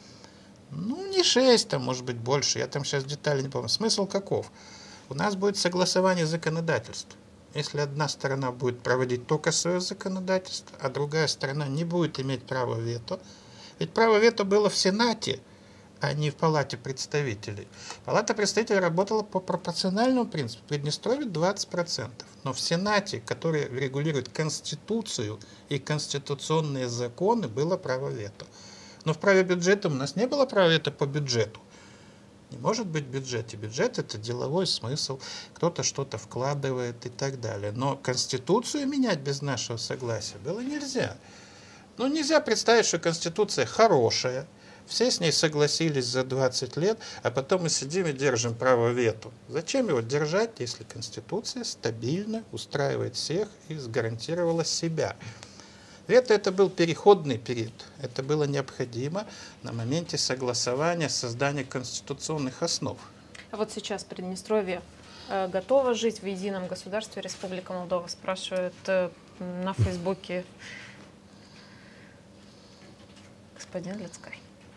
Ну, не шесть, там может быть больше. Я там сейчас детали не помню. Смысл каков? У нас будет согласование законодательств. Если одна сторона будет проводить только свое законодательство, а другая сторона не будет иметь права вето. Ведь право вето было в Сенате, а не в Палате представителей. Палата представителей работала по пропорциональному принципу. В Приднестровье двадцать процентов. Но в Сенате, который регулирует Конституцию и конституционные законы, было право вето. Но в праве бюджета у нас не было права вето по бюджету. Не может быть в бюджете. Бюджет – это деловой смысл. Кто-то что-то вкладывает и так далее. Но Конституцию менять без нашего согласия было нельзя. Ну, нельзя представить, что Конституция хорошая. Все с ней согласились за двадцать лет, а потом мы сидим и держим право вето. Зачем его держать, если Конституция стабильно устраивает всех и гарантировала себя? Это, это был переходный период. Это было необходимо на моменте согласования, создания конституционных основ. А вот сейчас Приднестровье э, готово жить в едином государстве Республика Молдова, спрашивают э, на Фейсбуке господин Лицкай.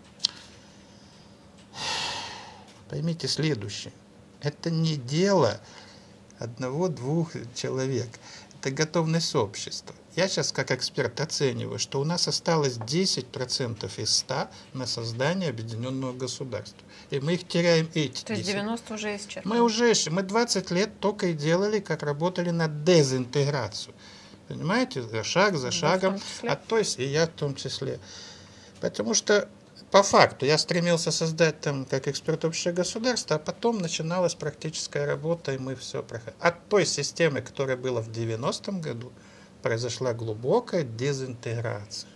Поймите следующее. Это не дело одного-двух человек. Это готовность общества. Я сейчас как эксперт оцениваю, что у нас осталось десять процентов из ста на создание объединенного государства. И мы их теряем эти То есть десять. девяносто уже исчерпано. Мы уже, мы двадцать лет только и делали, как работали на дезинтеграцию. Понимаете, шаг за шагом, Вы в том числе? а то есть и я в том числе. Потому что по факту я стремился создать там как эксперт общее государство, а потом начиналась практическая работа, и мы все проходили. От той системы, которая была в девяностом году, произошла глубокая дезинтеграция.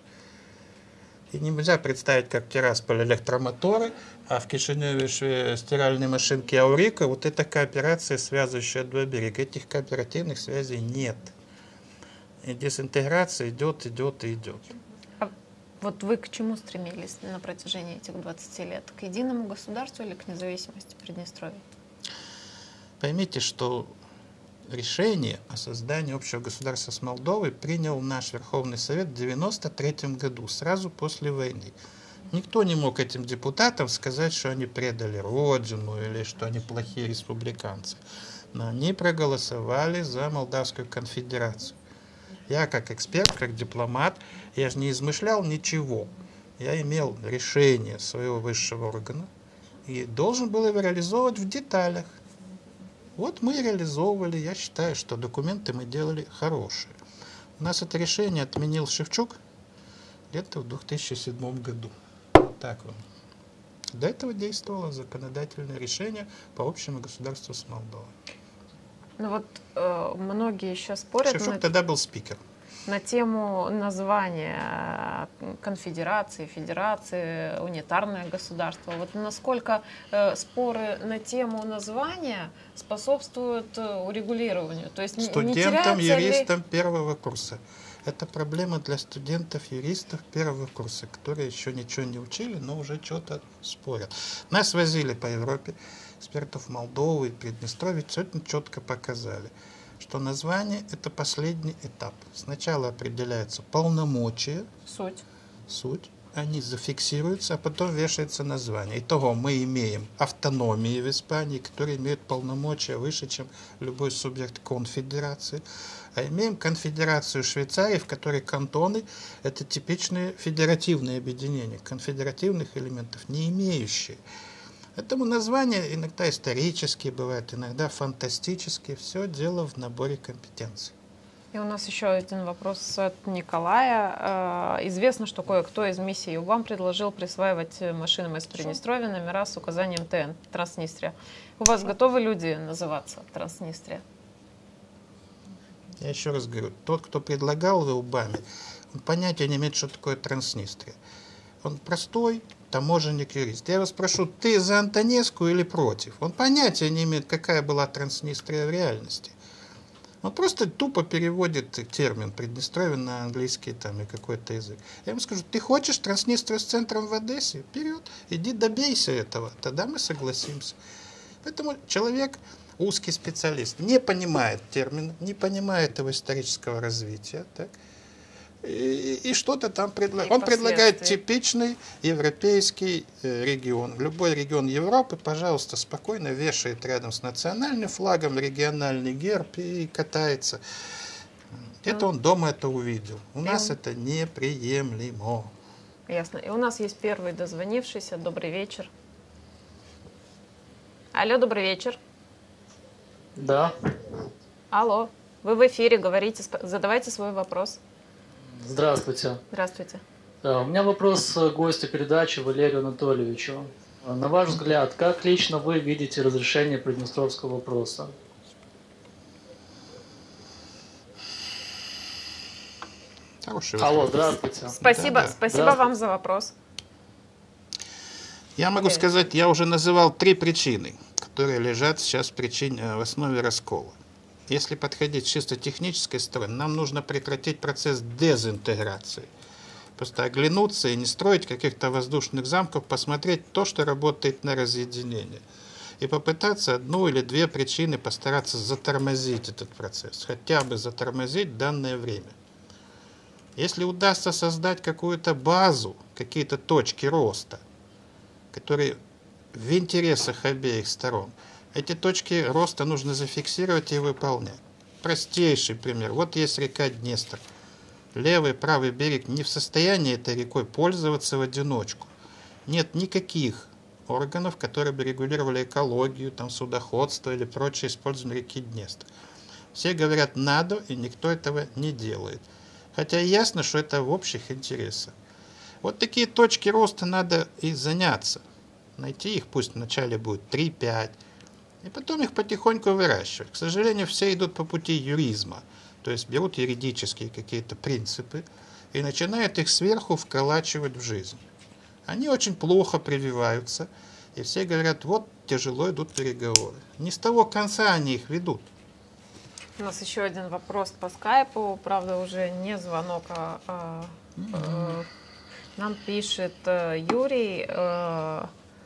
И нельзя представить, как в Тирасполе электромоторы, а в Кишиневе стиральные машинки Аурика. Вот эта кооперация, связывающая два берега. Этих кооперативных связей нет. И дезинтеграция идет, идет и идет. А вот вы к чему стремились на протяжении этих двадцати лет? К единому государству или к независимости Приднестровья? Поймите, что решение о создании общего государства с Молдовой принял наш Верховный Совет в девяносто третьем году, сразу после войны. Никто не мог этим депутатам сказать, что они предали Родину или что они плохие республиканцы. Но они проголосовали за Молдавскую конфедерацию. Я как эксперт, как дипломат, я же не измышлял ничего. Я имел решение своего высшего органа и должен был его реализовывать в деталях. Вот мы реализовывали, я считаю, что документы мы делали хорошие. У нас это решение отменил Шевчук где-то в две тысячи седьмом году. Так вот. До этого действовало законодательное решение по общему государству с Молдовой. Ну вот э, многие еще спорят Шевчук на, тогда был спикер. на тему названия конфедерации, федерации, унитарное государство. Вот насколько э, споры на тему названия способствуют э, урегулированию? То есть не- не Студентам, теряется ли- юристам первого курса. Это проблема для студентов, юристов первого курса, которые еще ничего не учили, но уже что-то спорят. Нас возили по Европе, экспертов Молдовы и Приднестровья, сегодня четко показали, что название – это последний этап. Сначала определяется полномочия, Суть. суть, они зафиксируются, а потом вешается название. Итого мы имеем автономии в Испании, которые имеют полномочия выше, чем любой субъект конфедерации. А имеем конфедерацию Швейцарии, в которой кантоны – это типичные федеративные объединения, конфедеративных элементов не имеющие. Поэтому названия иногда исторические бывают, иногда фантастические. Все дело в наборе компетенций. И у нас еще один вопрос от Николая. Э, Известно, что кое-кто из миссии ЮБАМ предложил присваивать машинам из Приднестровья номера с указанием ТН, Транснистрия. У вас готовы люди называться Транснистрия? Я еще раз говорю, тот, кто предлагал в УБАМе, он понятия не имеет, что такое Транснистрия. Он простой таможенник-юрист. Я вас спрошу, ты за Антонеску или против? Он понятия не имеет, какая была Транснистрия в реальности. Он просто тупо переводит термин Приднестровье на английский там, и какой-то язык. Я ему скажу, ты хочешь Транснистрию с центром в Одессе? Вперед, иди добейся этого, тогда мы согласимся. Поэтому человек, узкий специалист, не понимает термина, не понимает его исторического развития, так? И, и что-то там предлагает. Он предлагает типичный европейский э, регион. Любой регион Европы, пожалуйста, спокойно вешает рядом с национальным флагом региональный герб и катается. Это он дома это увидел. У нас это неприемлемо. Ясно. И у нас есть первый дозвонившийся. Добрый вечер. Алло, добрый вечер. Да. Алло, вы в эфире, говорите, сп- задавайте свой вопрос. Здравствуйте. Здравствуйте. Да, у меня вопрос к гостю передачи Валерию Анатольевичу. На ваш взгляд, как лично вы видите разрешение Приднестровского вопроса? Хороший Алло, вопрос. здравствуйте. Спасибо, Да, да. спасибо Здравствуйте. вам за вопрос. Я могу Окей. сказать, я уже называл три причины, которые лежат сейчас в, причине, в основе раскола. если подходить с чисто технической стороны, нам нужно прекратить процесс дезинтеграции. Просто оглянуться и не строить каких-то воздушных замков, посмотреть то, что работает на разъединение. И попытаться одну или две причины постараться затормозить этот процесс, хотя бы затормозить данное время. Если удастся создать какую-то базу, какие-то точки роста, которые в интересах обеих сторон, эти точки роста нужно зафиксировать и выполнять. Простейший пример. Вот есть река Днестр. Левый, правый берег не в состоянии этой рекой пользоваться в одиночку. Нет никаких органов, которые бы регулировали экологию, там, судоходство или прочее использование реки Днестр. Все говорят «надо», и никто этого не делает. Хотя ясно, что это в общих интересах. Вот такие точки роста надо и заняться. Найти их, пусть вначале будет три-пять, и потом их потихоньку выращивать. К сожалению, все идут по пути юризма. То есть берут юридические какие-то принципы и начинают их сверху вколачивать в жизнь. Они очень плохо прививаются, и все говорят, вот тяжело идут переговоры. Не с того конца они их ведут. У нас еще один вопрос по скайпу, правда, уже не звонок, а, а э, нам пишет э, Юрий. Э,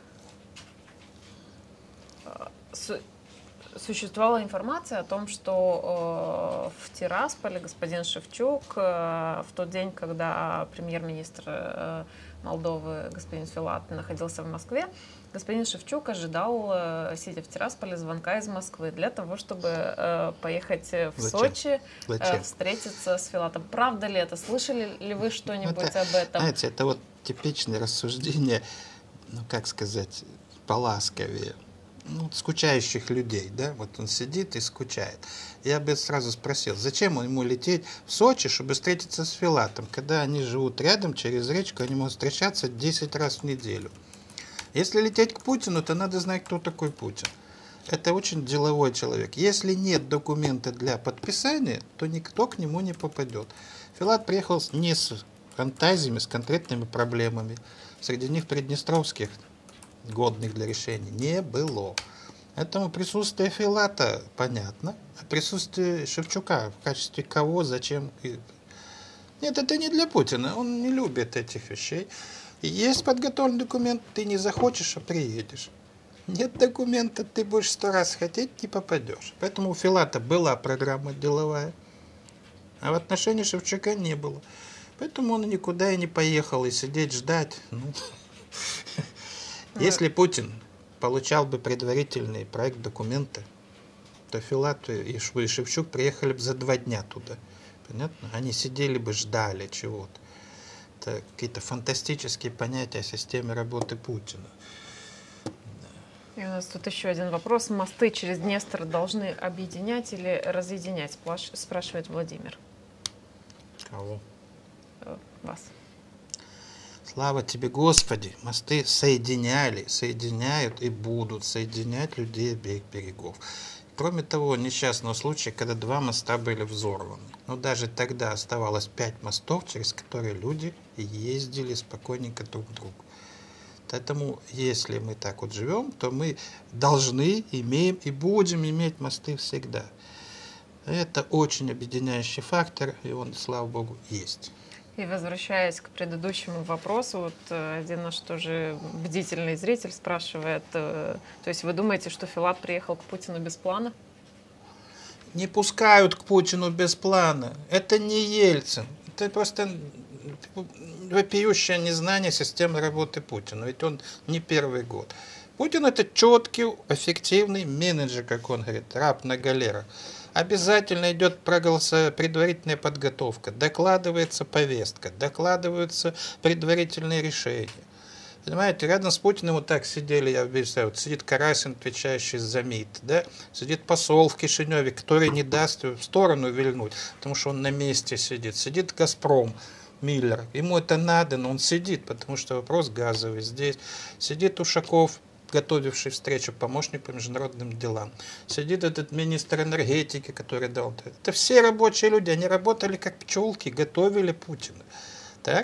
с, существовала информация о том, что э, в Тирасполе господин Шевчук э, в тот день, когда премьер-министр э, Молдовы господин Филат находился в Москве, господин Шевчук ожидал, э, сидя в Тирасполе, звонка из Москвы для того, чтобы э, поехать в Зачем? Сочи, Зачем? э, встретиться с Филатом. Правда ли это? Слышали ли вы что-нибудь это, об этом? Знаете, это вот типичное рассуждение, ну как сказать, поласковее, ну, скучающих людей, да, вот он сидит и скучает. Я бы сразу спросил, зачем ему лететь в Сочи, чтобы встретиться с Филатом, когда они живут рядом, через речку, они могут встречаться десять раз в неделю. Если лететь к Путину, то надо знать, кто такой Путин. Это очень деловой человек. Если нет документа для подписания, то никто к нему не попадет. Филат приехал не с фантазиями, с конкретными проблемами. Среди них приднестровских, годных для решения, не было. Поэтому присутствие Филата понятно, а присутствие Шевчука в качестве кого, зачем? Нет, это не для Путина, он не любит этих вещей. Есть подготовленный документ, ты не захочешь, а приедешь. Нет документа, ты будешь сто раз хотеть, не попадешь. Поэтому у Филата была программа деловая, а в отношении Шевчука не было. Поэтому он никуда и не поехал, и сидеть ждать, ну... Если Путин получал бы предварительный проект документа, то Филат и Шевчук приехали бы за два дня туда. Понятно? Они сидели бы, ждали чего-то. Это какие-то фантастические понятия о системе работы Путина. И у нас тут еще один вопрос. Мосты через Днестр должны объединять или разъединять? Спрашивает Владимир. Кого? Вас. Слава тебе, Господи! Мосты соединяли, соединяют и будут соединять людей обеих берегов. Кроме того, несчастного случая, когда два моста были взорваны. Но даже тогда оставалось пять мостов, через которые люди ездили спокойненько друг к другу. Поэтому, если мы так вот живем, то мы должны, имеем и будем иметь мосты всегда. Это очень объединяющий фактор, и он, слава Богу, есть. И возвращаясь к предыдущему вопросу, вот один наш тоже бдительный зритель спрашивает, то есть вы думаете, что Филат приехал к Путину без плана? Не пускают к Путину без плана. Это не Ельцин. Это просто вопиющее незнание системы работы Путина. Ведь он не первый год. Путин это четкий, эффективный менеджер, как он говорит, раб на галерах. Обязательно идет предварительная подготовка, докладывается повестка, докладываются предварительные решения. Понимаете, рядом с Путиным вот так сидели, я объясняю, вот сидит Карасин, отвечающий за МИД, да, сидит посол в Кишиневе, который не даст в сторону вильнуть, потому что он на месте сидит, сидит Газпром, Миллер, ему это надо, но он сидит, потому что вопрос газовый здесь, сидит Ушаков, готовивший встречу, помощник по международным делам. Сидит этот министр энергетики, который дал. Это все рабочие люди, они работали как пчелки, готовили Путина. Так?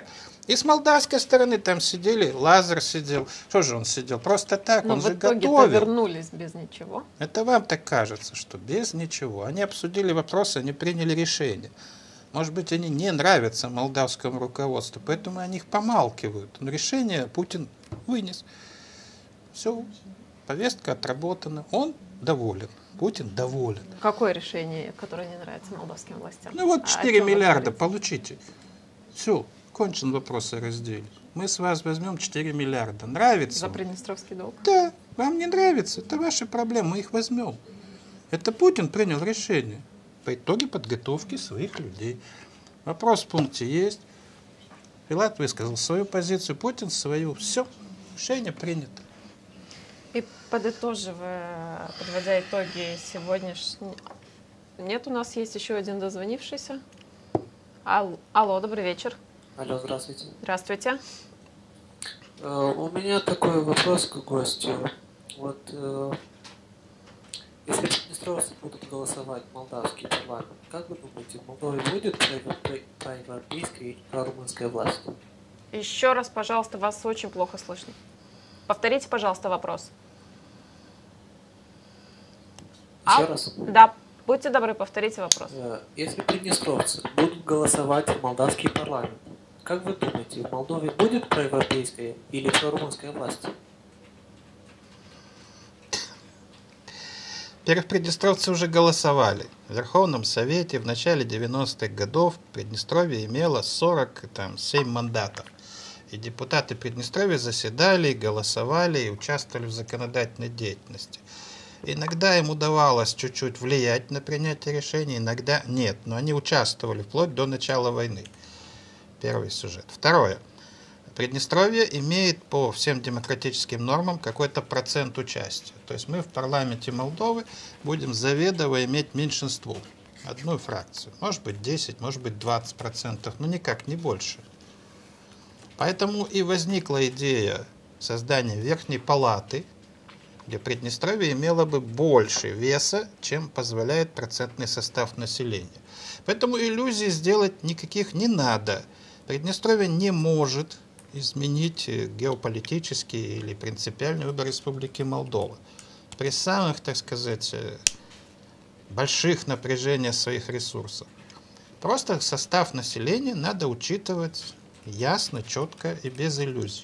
И с молдавской стороны там сидели, Лазар сидел. Что же он сидел? Просто так, Но он в же итоге-то готовил. вернулись без ничего. Это вам так кажется, что без ничего. Они обсудили вопросы, они приняли решение. Может быть, они не нравятся молдавскому руководству, поэтому они их помалкивают. Но решение Путин вынес. Все, повестка отработана. Он доволен. Путин доволен. Какое решение, которое не нравится молдавским властям? Ну вот А о четыре чем вы миллиарда говорите? получите. Все, кончен вопрос о разделе. Мы с вас возьмем четыре миллиарда. Нравится? За вам? Приднестровский долг? Да, вам не нравится, это ваши проблемы, мы их возьмем. Это Путин принял решение по итоге подготовки своих людей. Вопрос в пункте есть. Филат высказал свою позицию, Путин свою. Все, решение принято. И подытоживая, подводя итоги сегодняшнего... Нет, у нас есть еще один дозвонившийся. Ал- Алло, добрый вечер. Алло, здравствуйте. Здравствуйте. Э, У меня такой вопрос к гостю. Вот э, если приднестровцы будут голосовать в молдавский парламент, как вы думаете, в Молдове будет проевропе- проевропейская или прорумынская власть? Еще раз, пожалуйста, вас очень плохо слышно. Повторите, пожалуйста, вопрос. Еще А? раз. Да, будьте добры, повторите вопрос. Э, Если приднестровцы будут голосовать в молдавский парламент, как вы думаете, в Молдове будет проевропейская или прорумынская власть? Во-первых, приднестровцы уже голосовали. В Верховном Совете в начале девяностых годов Приднестровье имело сорок семь мандатов. И депутаты Приднестровья заседали, голосовали и участвовали в законодательной деятельности. Иногда им удавалось чуть-чуть влиять на принятие решений, иногда нет. Но они участвовали вплоть до начала войны. Первый сюжет. Второе. Приднестровье имеет по всем демократическим нормам какой-то процент участия. То есть мы в парламенте Молдовы будем заведомо иметь меньшинство. Одну фракцию. Может быть десять, может быть двадцать процентов, но никак не больше. Поэтому и возникла идея создания Верхней Палаты, где Приднестровье имело бы больше веса, чем позволяет процентный состав населения. Поэтому иллюзий сделать никаких не надо. Приднестровье не может изменить геополитический или принципиальный выбор Республики Молдова. При самых, так сказать, больших напряжениях своих ресурсов. Просто состав населения надо учитывать ясно, четко и без иллюзий.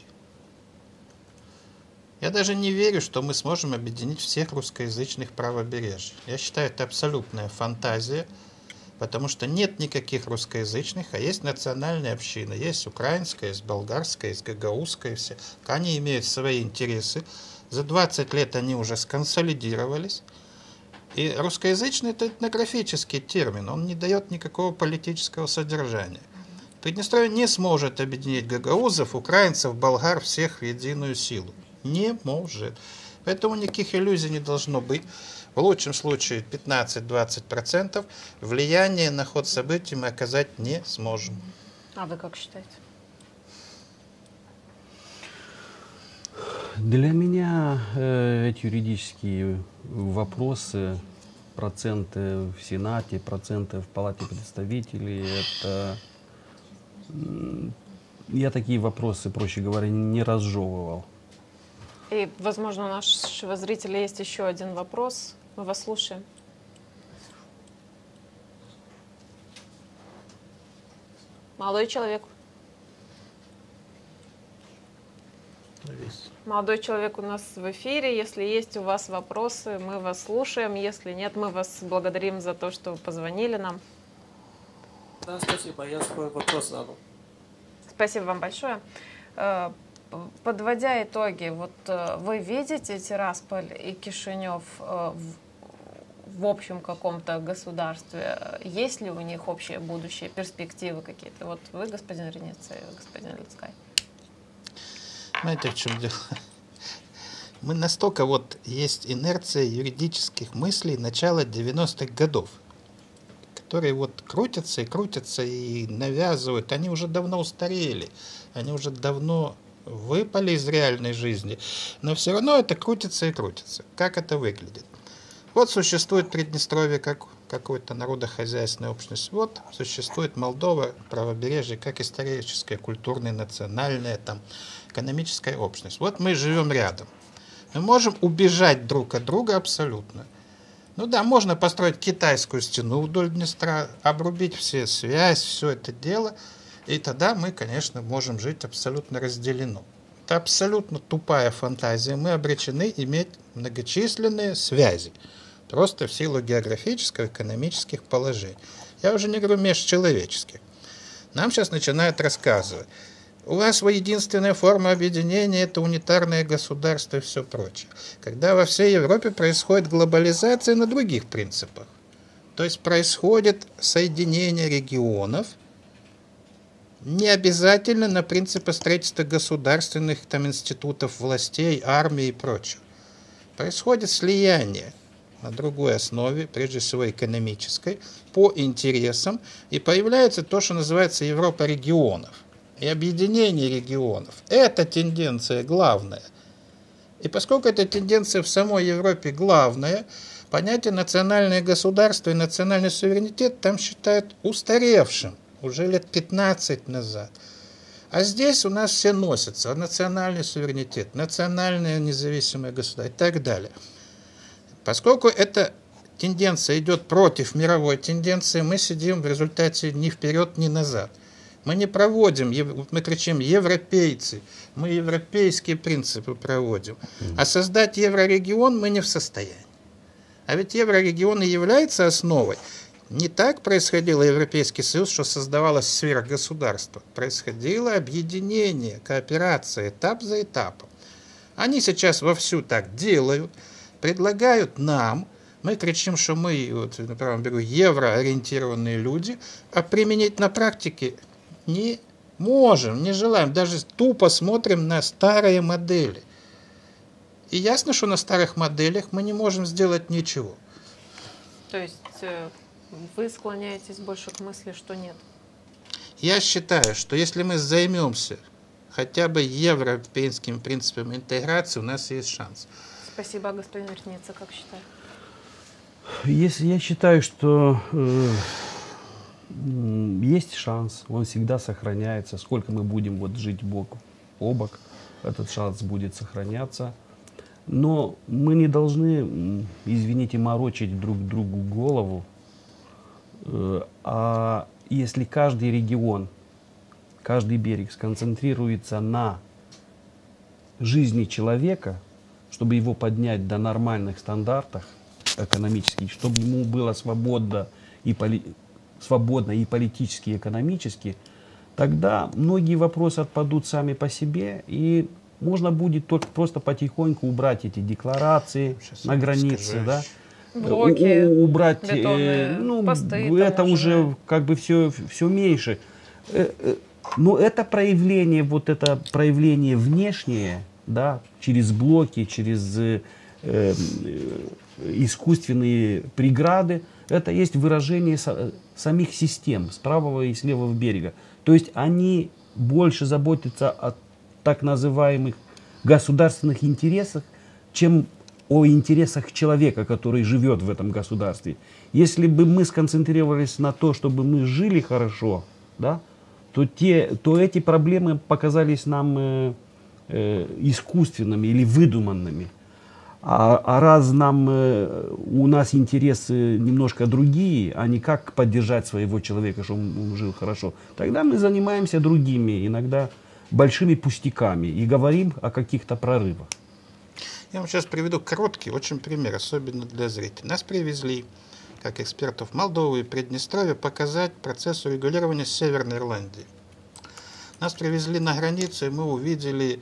Я даже не верю, что мы сможем объединить всех русскоязычных правобережий. Я считаю, это абсолютная фантазия, потому что нет никаких русскоязычных, а есть национальные общины. Есть украинская, есть болгарская, есть гагаузская. Все. Они имеют свои интересы. За двадцать лет они уже сконсолидировались. И русскоязычный – это этнографический термин. Он не дает никакого политического содержания. Приднестровье не сможет объединить гагаузов, украинцев, болгар всех в единую силу. Не может. Поэтому никаких иллюзий не должно быть. В лучшем случае пятнадцать-двадцать процентов влияния на ход событий мы оказать не сможем. А вы как считаете? Для меня э, эти юридические вопросы, проценты в Сенате, проценты в Палате представителей, это м, я такие вопросы, проще говоря, не разжевывал. И, возможно, у нашего зрителя есть еще один вопрос. Мы вас слушаем. Молодой человек. Молодой человек у нас в эфире. Если есть у вас вопросы, мы вас слушаем. Если нет, мы вас благодарим за то, что вы позвонили нам. Да, спасибо, я свой вопрос задал. Спасибо вам большое. Э, Подводя итоги, вот э, вы видите Тирасполь и Кишинев э, в, в общем каком-то государстве? Есть ли у них общее будущее, перспективы какие-то? Вот вы, господин Ренец, и господин Лицкай. Знаете, в чем дело? Мы настолько вот есть инерция юридических мыслей начала девяностых годов, которые вот крутятся и крутятся и навязывают. Они уже давно устарели, они уже давно выпали из реальной жизни, но все равно это крутится и крутится. Как это выглядит? Вот существует Приднестровье как какой-то народохозяйственной общности. Вот существует Молдова, правобережье, как историческая, культурная, национальная, там, экономическая общность. Вот мы живем рядом. Мы можем убежать друг от друга абсолютно. Ну да, можно построить китайскую стену вдоль Днестра, обрубить все связь, все это дело, и тогда мы, конечно, можем жить абсолютно разделено. Это абсолютно тупая фантазия. Мы обречены иметь многочисленные связи, просто в силу географических, экономических положений. Я уже не говорю межчеловеческих. Нам сейчас начинают рассказывать. У вас единственная форма объединения – это унитарное государство и все прочее. Когда во всей Европе происходит глобализация на других принципах. То есть происходит соединение регионов, не обязательно на принципы строительства государственных там, институтов, властей, армии и прочего. Происходит слияние на другой основе, прежде всего экономической, по интересам, и появляется то, что называется Европа регионов. И объединение регионов. Это тенденция главная. И поскольку эта тенденция в самой Европе главная, понятие национальное государство и национальный суверенитет там считают устаревшим уже лет пятнадцать назад. А здесь у нас все носятся. Национальный суверенитет, национальное независимое государство и так далее. Поскольку эта тенденция идет против мировой тенденции, мы сидим в результате ни вперед, ни назад. Мы не проводим, мы кричим европейцы, мы европейские принципы проводим. А создать еврорегион мы не в состоянии. А ведь еврорегион и является основой. Не так происходило Европейский Союз, что создавалась сверхгосударство. Происходило объединение, кооперация, этап за этапом. Они сейчас вовсю так делают, предлагают нам, мы кричим, что мы, вот, на правом берегу, евроориентированные люди, а применить на практике не можем, не желаем, даже тупо смотрим на старые модели. И ясно, что на старых моделях мы не можем сделать ничего. То есть э, вы склоняетесь больше к мысли, что нет? Я считаю, что если мы займемся хотя бы европейскими принципами интеграции, у нас есть шанс. Спасибо, господин Ресница, как считаете? Если я считаю, что э, есть шанс, он всегда сохраняется. Сколько мы будем вот жить бок о бок, этот шанс будет сохраняться. Но мы не должны, извините, морочить друг другу голову. Э, а если каждый регион, каждый берег сконцентрируется на жизни человека, чтобы его поднять до нормальных стандартов экономических, чтобы ему было свободно и, поли... свободно и политически, и экономически, тогда многие вопросы отпадут сами по себе, и можно будет только просто потихоньку убрать эти декларации Сейчас на границе, да, блоки, У, убрать, бетонные э, ну, посты, это таможенные. уже как бы все, все меньше. Э, э, но это проявление, вот это проявление внешнее, да, через блоки, через э, э, искусственные преграды, это есть выражение со, самих систем с правого и с левого берега. То есть они больше заботятся о так называемых государственных интересах, чем о интересах человека, который живет в этом государстве. Если бы мы сконцентрировались на то, чтобы мы жили хорошо, да, то, те, то эти проблемы показались нам э, э, искусственными или выдуманными. А, а раз нам, э, у нас интересы немножко другие, а не как поддержать своего человека, чтобы он жил хорошо, тогда мы занимаемся другими, иногда большими пустяками и говорим о каких-то прорывах. Я вам сейчас приведу короткий очень пример, особенно для зрителей. Нас привезли, как экспертов, в Молдову и Приднестровье показать процесс урегулирования Северной Ирландии. Нас привезли на границу, и мы увидели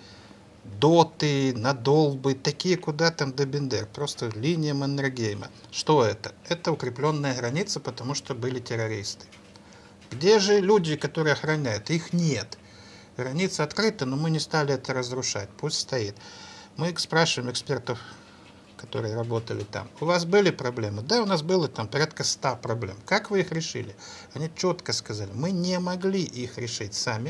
доты, надолбы, такие куда там до Бендер, просто линия Маннергейма. Что это? Это укрепленная граница, потому что были террористы. Где же люди, которые охраняют? Их нет. Граница открыта, но мы не стали это разрушать, пусть стоит. Мы спрашиваем экспертов, которые работали там, у вас были проблемы? Да, у нас было там порядка ста проблем. Как вы их решили? Они четко сказали, мы не могли их решить сами.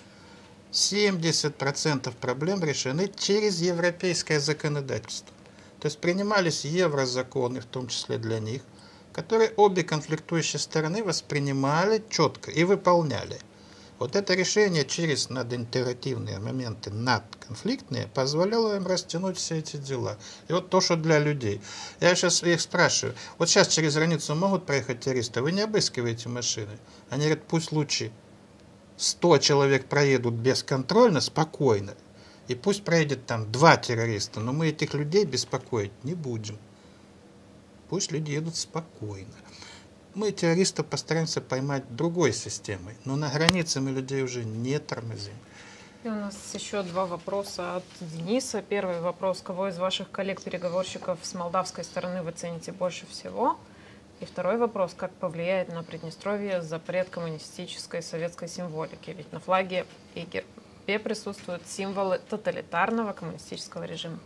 семьдесят процентов проблем решены через европейское законодательство. То есть принимались еврозаконы, в том числе для них, которые обе конфликтующие стороны воспринимали четко и выполняли. Вот это решение через надинтегративные моменты, надконфликтные, позволяло им растянуть все эти дела. И вот то, что для людей. Я сейчас их спрашиваю, вот сейчас через границу могут проехать террористы, вы не обыскиваете машины? Они говорят, пусть лучше сто человек проедут бесконтрольно, спокойно, и пусть проедет там два террориста, но мы этих людей беспокоить не будем. Пусть люди едут спокойно. Мы террористов постараемся поймать другой системой, но на границе мы людей уже не тормозим. И у нас еще два вопроса от Дениса. Первый вопрос. Кого из ваших коллег-переговорщиков с молдавской стороны вы цените больше всего? И второй вопрос. Как повлияет на Приднестровье запрет коммунистической и советской символики? Ведь на флаге и гербе присутствуют символы тоталитарного коммунистического режима.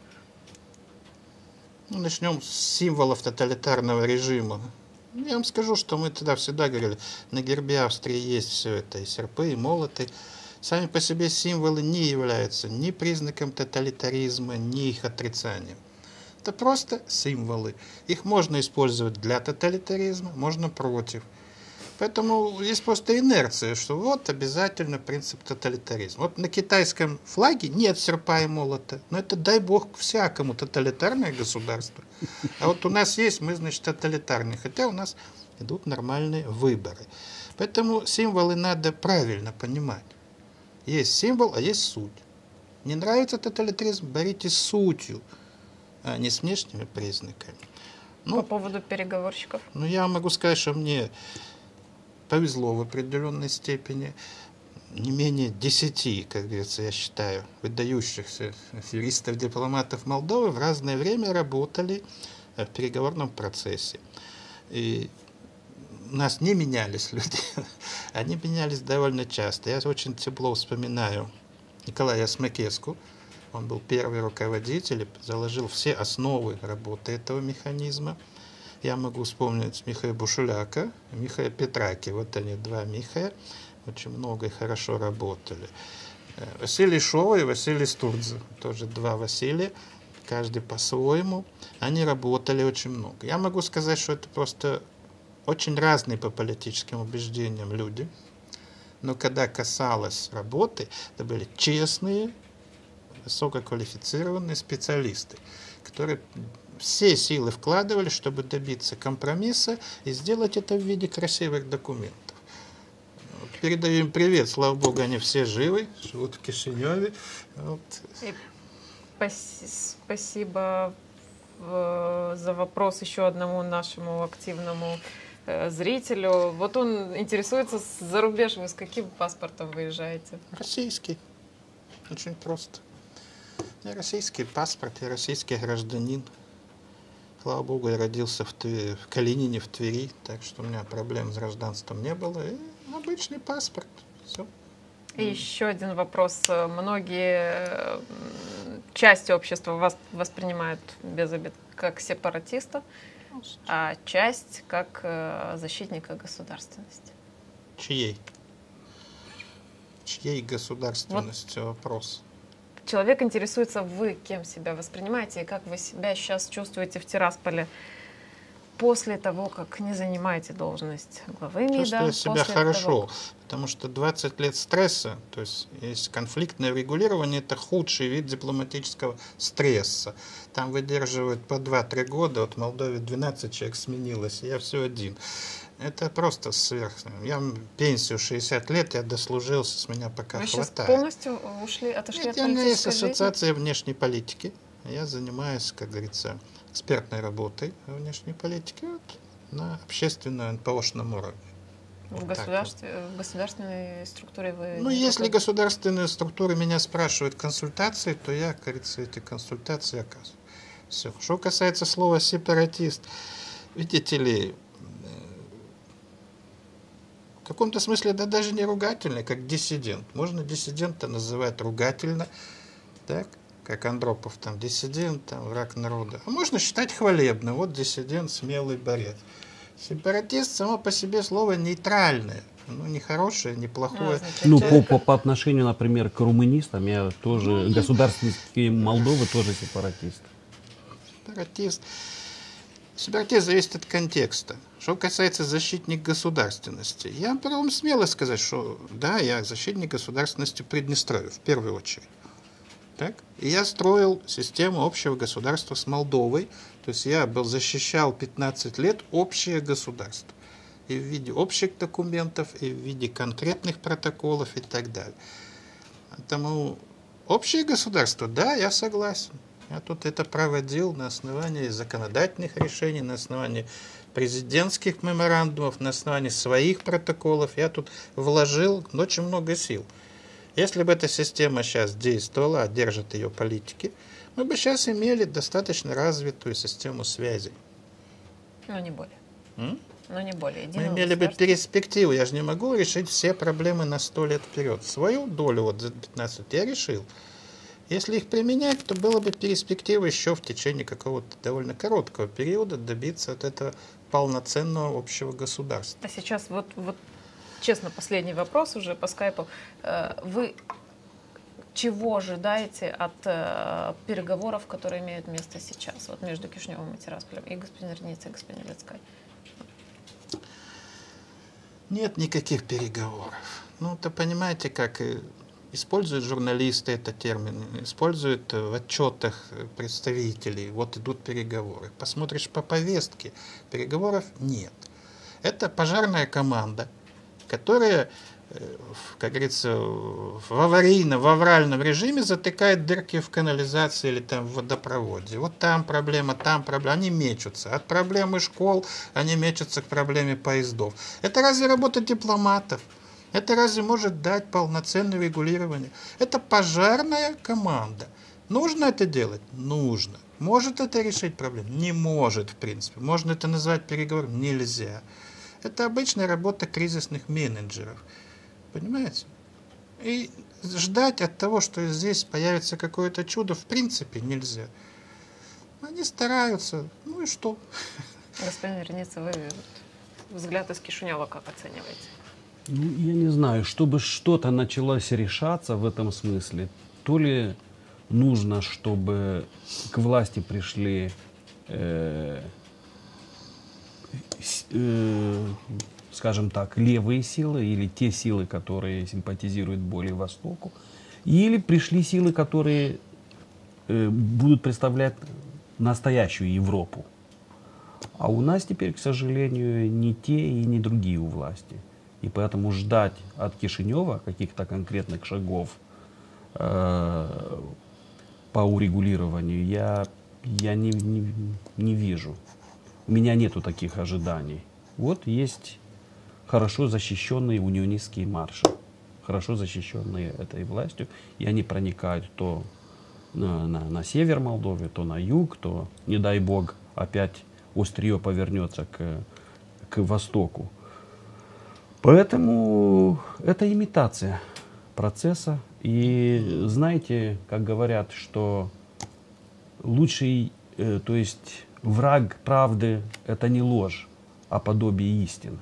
Ну, начнем с символов тоталитарного режима. Я вам скажу, что мы тогда всегда говорили, на гербе Австрии есть все это, и серпы, и молоты. Сами по себе символы не являются ни признаком тоталитаризма, ни их отрицанием. Это просто символы. Их можно использовать для тоталитаризма, можно против. Поэтому есть просто инерция, что вот обязательно принцип тоталитаризма. Вот на китайском флаге нет серпа и молота, но это, дай бог, всякому тоталитарное государство. А вот у нас есть, мы, значит, тоталитарные, хотя у нас идут нормальные выборы. Поэтому символы надо правильно понимать. Есть символ, а есть суть. Не нравится тоталитаризм, боритесь с сутью, а не с внешними признаками. Ну, По поводу переговорщиков. Ну, я могу сказать, что мне повезло в определенной степени. Не менее десяти, как говорится, я считаю, выдающихся юристов, дипломатов Молдовы в разное время работали в переговорном процессе. И у нас не менялись люди, они менялись довольно часто. Я очень тепло вспоминаю Николая Смекеску. Он был первый руководитель, заложил все основы работы этого механизма. Я могу вспомнить Михаила Бушуляка, Михаила Петраки. Вот они, два Михаила, очень много и хорошо работали. Василий Шова и Василий Стурдзе, тоже два Василия, каждый по-своему. Они работали очень много. Я могу сказать, что это просто очень разные по политическим убеждениям люди. Но когда касалось работы, это были честные, высококвалифицированные специалисты, которые все силы вкладывали, чтобы добиться компромисса и сделать это в виде красивых документов. Вот, передаю им привет, слава богу, они все живы, живут в Кишиневе. Вот. И пас- спасибо э, за вопрос еще одному нашему активному э, зрителю. Вот он интересуется, с за рубеж вы с каким паспортом выезжаете? Российский. Очень просто. Я российский паспорт, я российский гражданин. Слава богу, я родился в, Твери, в Калинине, в Твери, так что у меня проблем с гражданством не было. И обычный паспорт. Все. И еще один вопрос. Многие части общества вас воспринимают без обид как сепаратистов, а часть как защитника государственности. Чьей? Чьей государственности вот. Вопрос? Человек интересуется, вы кем себя воспринимаете и как вы себя сейчас чувствуете в Тирасполе после того, как не занимаете должность главы МИДа. Чувствую себя после хорошо, того... потому что двадцать лет стресса, то есть, есть конфликтное регулирование, это худший вид дипломатического стресса. Там выдерживают по два-три года, вот в Молдове двенадцать человек сменилось, я все один. Это просто сверх. Я пенсию шестьдесят лет, я дослужился, с меня пока Вы хватает. сейчас полностью ушли, отошли Нет, от у меня есть политической жизни? ассоциация внешней политики. Я занимаюсь, как говорится, экспертной работой во внешней политике вот, на общественном эн пэ о-шном уровне. В, Вот государстве, в государственной структуре вы... Ну, не если только- государственные структуры меня спрашивают консультации, то я, как говорится, эти консультации оказываю. Все. Что касается слова «сепаратист», видите ли, в каком-то смысле это даже не ругательно, как диссидент. Можно диссидента называть ругательно, так, как Андропов, там, диссидент, там, враг народа. А можно считать хвалебно. Вот диссидент, смелый борец. Сепаратист само по себе слово нейтральное. Ну, не хорошее, не плохое. А, значит, Ну, э, по, по, по отношению, например, к румынистам, я тоже, государственники Молдовы тоже сепаратист. Сепаратист. Экспертиза зависит от контекста. Что касается защитник государственности, я могу вам смело сказать, что да, я защитник государственности Приднестровья в первую очередь. Так? И я строил систему общего государства с Молдовой, то есть я был, защищал пятнадцать лет общее государство. И в виде общих документов, и в виде конкретных протоколов и так далее. Поэтому общее государство, да, я согласен. Я тут это проводил на основании законодательных решений, на основании президентских меморандумов, на основании своих протоколов. Я тут вложил очень много сил. Если бы эта система сейчас действовала, а держат ее политики, мы бы сейчас имели достаточно развитую систему связей. Но не более. М? Но не более. Мы Единого имели бы государства. перспективу. Я же не могу решить все проблемы на сто лет вперед. Свою долю вот за пятнадцать я решил. Если их применять, то было бы перспектива еще в течение какого-то довольно короткого периода добиться от этого полноценного общего государства. А сейчас вот, вот честно, последний вопрос уже по скайпу. Э, Вы чего ожидаете от э, переговоров, которые имеют место сейчас, вот между Кишиневым и Тирасполем, и господин Реница, и господин Лицкай? Нет никаких переговоров. Ну, то понимаете, как э, используют журналисты этот термин, используют в отчетах представителей. Вот идут переговоры. Посмотришь по повестке, переговоров нет. Это пожарная команда, которая, как говорится, в аварийном, в авральном режиме затыкает дырки в канализации или там в водопроводе. Вот там проблема, там проблема. Они мечутся. От проблемы школ они мечутся к проблеме поездов. Это разве работа дипломатов? Это разве может дать полноценное регулирование? Это пожарная команда. Нужно это делать? Нужно. Может это решить проблему? Не может, в принципе. Можно это назвать переговором? Нельзя. Это обычная работа кризисных менеджеров. Понимаете? И ждать от того, что здесь появится какое-то чудо, в принципе нельзя. Они стараются. Ну и что? Господин Реница, вы взгляд из Кишинева как оцениваете? Ну, я не знаю, чтобы что-то началось решаться в этом смысле, то ли нужно, чтобы к власти пришли э, с- э, скажем так, левые силы или те силы, которые симпатизируют более Востоку, или пришли силы, которые э, будут представлять настоящую Европу. А у нас теперь, к сожалению, не те и не другие у власти. И поэтому ждать от Кишинева каких-то конкретных шагов э, по урегулированию я, я не, не, не вижу. У меня нету таких ожиданий. Вот есть хорошо защищенные унионистские марши, хорошо защищенные этой властью, и они проникают то на, на, на север Молдовы, то на юг, то, не дай бог, опять острие повернется к, к востоку. Поэтому это имитация процесса. И знаете, как говорят, что лучший, э, то есть враг правды — это не ложь, а подобие истины.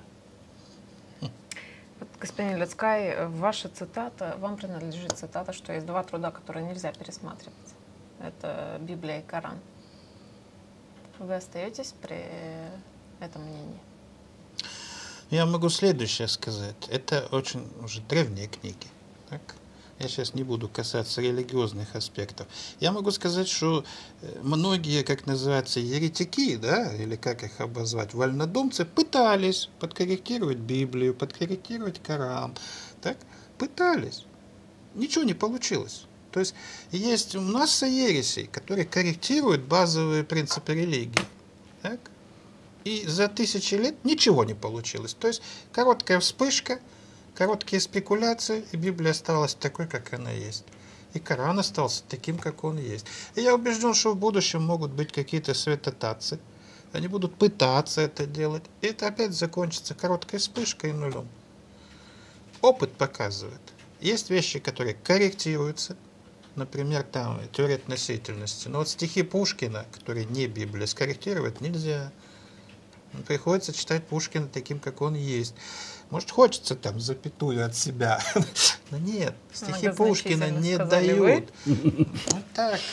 Вот, господин Лицкай, ваша цитата, вам принадлежит цитата, что есть два труда, которые нельзя пересматривать. Это Библия и Коран. Вы остаетесь при этом мнении? Я могу следующее сказать. Это очень уже древние книги. Так? Я сейчас не буду касаться религиозных аспектов. Я могу сказать, что многие, как называется, еретики, да, или как их обозвать, вольнодумцы, пытались подкорректировать Библию, подкорректировать Коран. Так? Пытались. Ничего не получилось. То есть есть масса ересей, которые корректируют базовые принципы религии. Так? И за тысячи лет ничего не получилось. То есть короткая вспышка, короткие спекуляции, и Библия осталась такой, как она есть. И Коран остался таким, как он есть. И я убежден, что в будущем могут быть какие-то святотатцы. Они будут пытаться это делать. И это опять закончится короткой вспышкой и нулем. Опыт показывает. Есть вещи, которые корректируются. Например, там теория относительности. Но вот стихи Пушкина, которые не Библия, скорректировать нельзя. Приходится читать Пушкина таким, как он есть. Может, хочется там запятую от себя. Но нет, стихи Пушкина не дают. Вот так.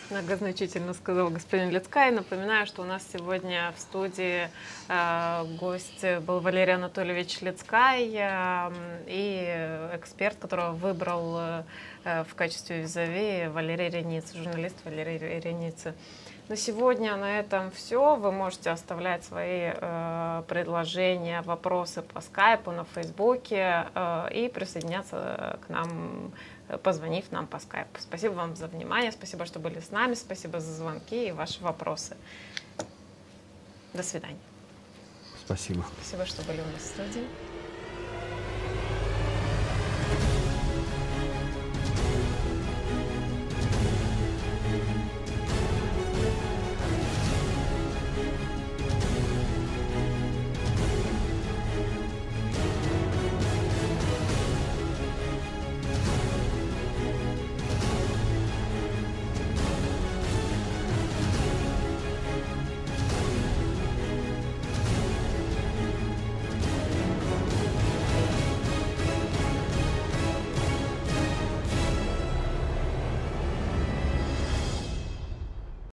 Многозначительно сказал господин Лицкай. Напоминаю, что у нас сегодня в студии э, гость был Валерий Анатольевич Лицкай э, и эксперт, которого выбрал э, в качестве визави Валерий Рениц, журналист Валерий Рениц. На сегодня на этом все. Вы можете оставлять свои э, предложения, вопросы по скайпу, на фейсбуке э, и присоединяться к нам, позвонив нам по скайпу. Спасибо вам за внимание, спасибо, что были с нами, спасибо за звонки и ваши вопросы. До свидания. Спасибо. Спасибо, что были у нас в студии.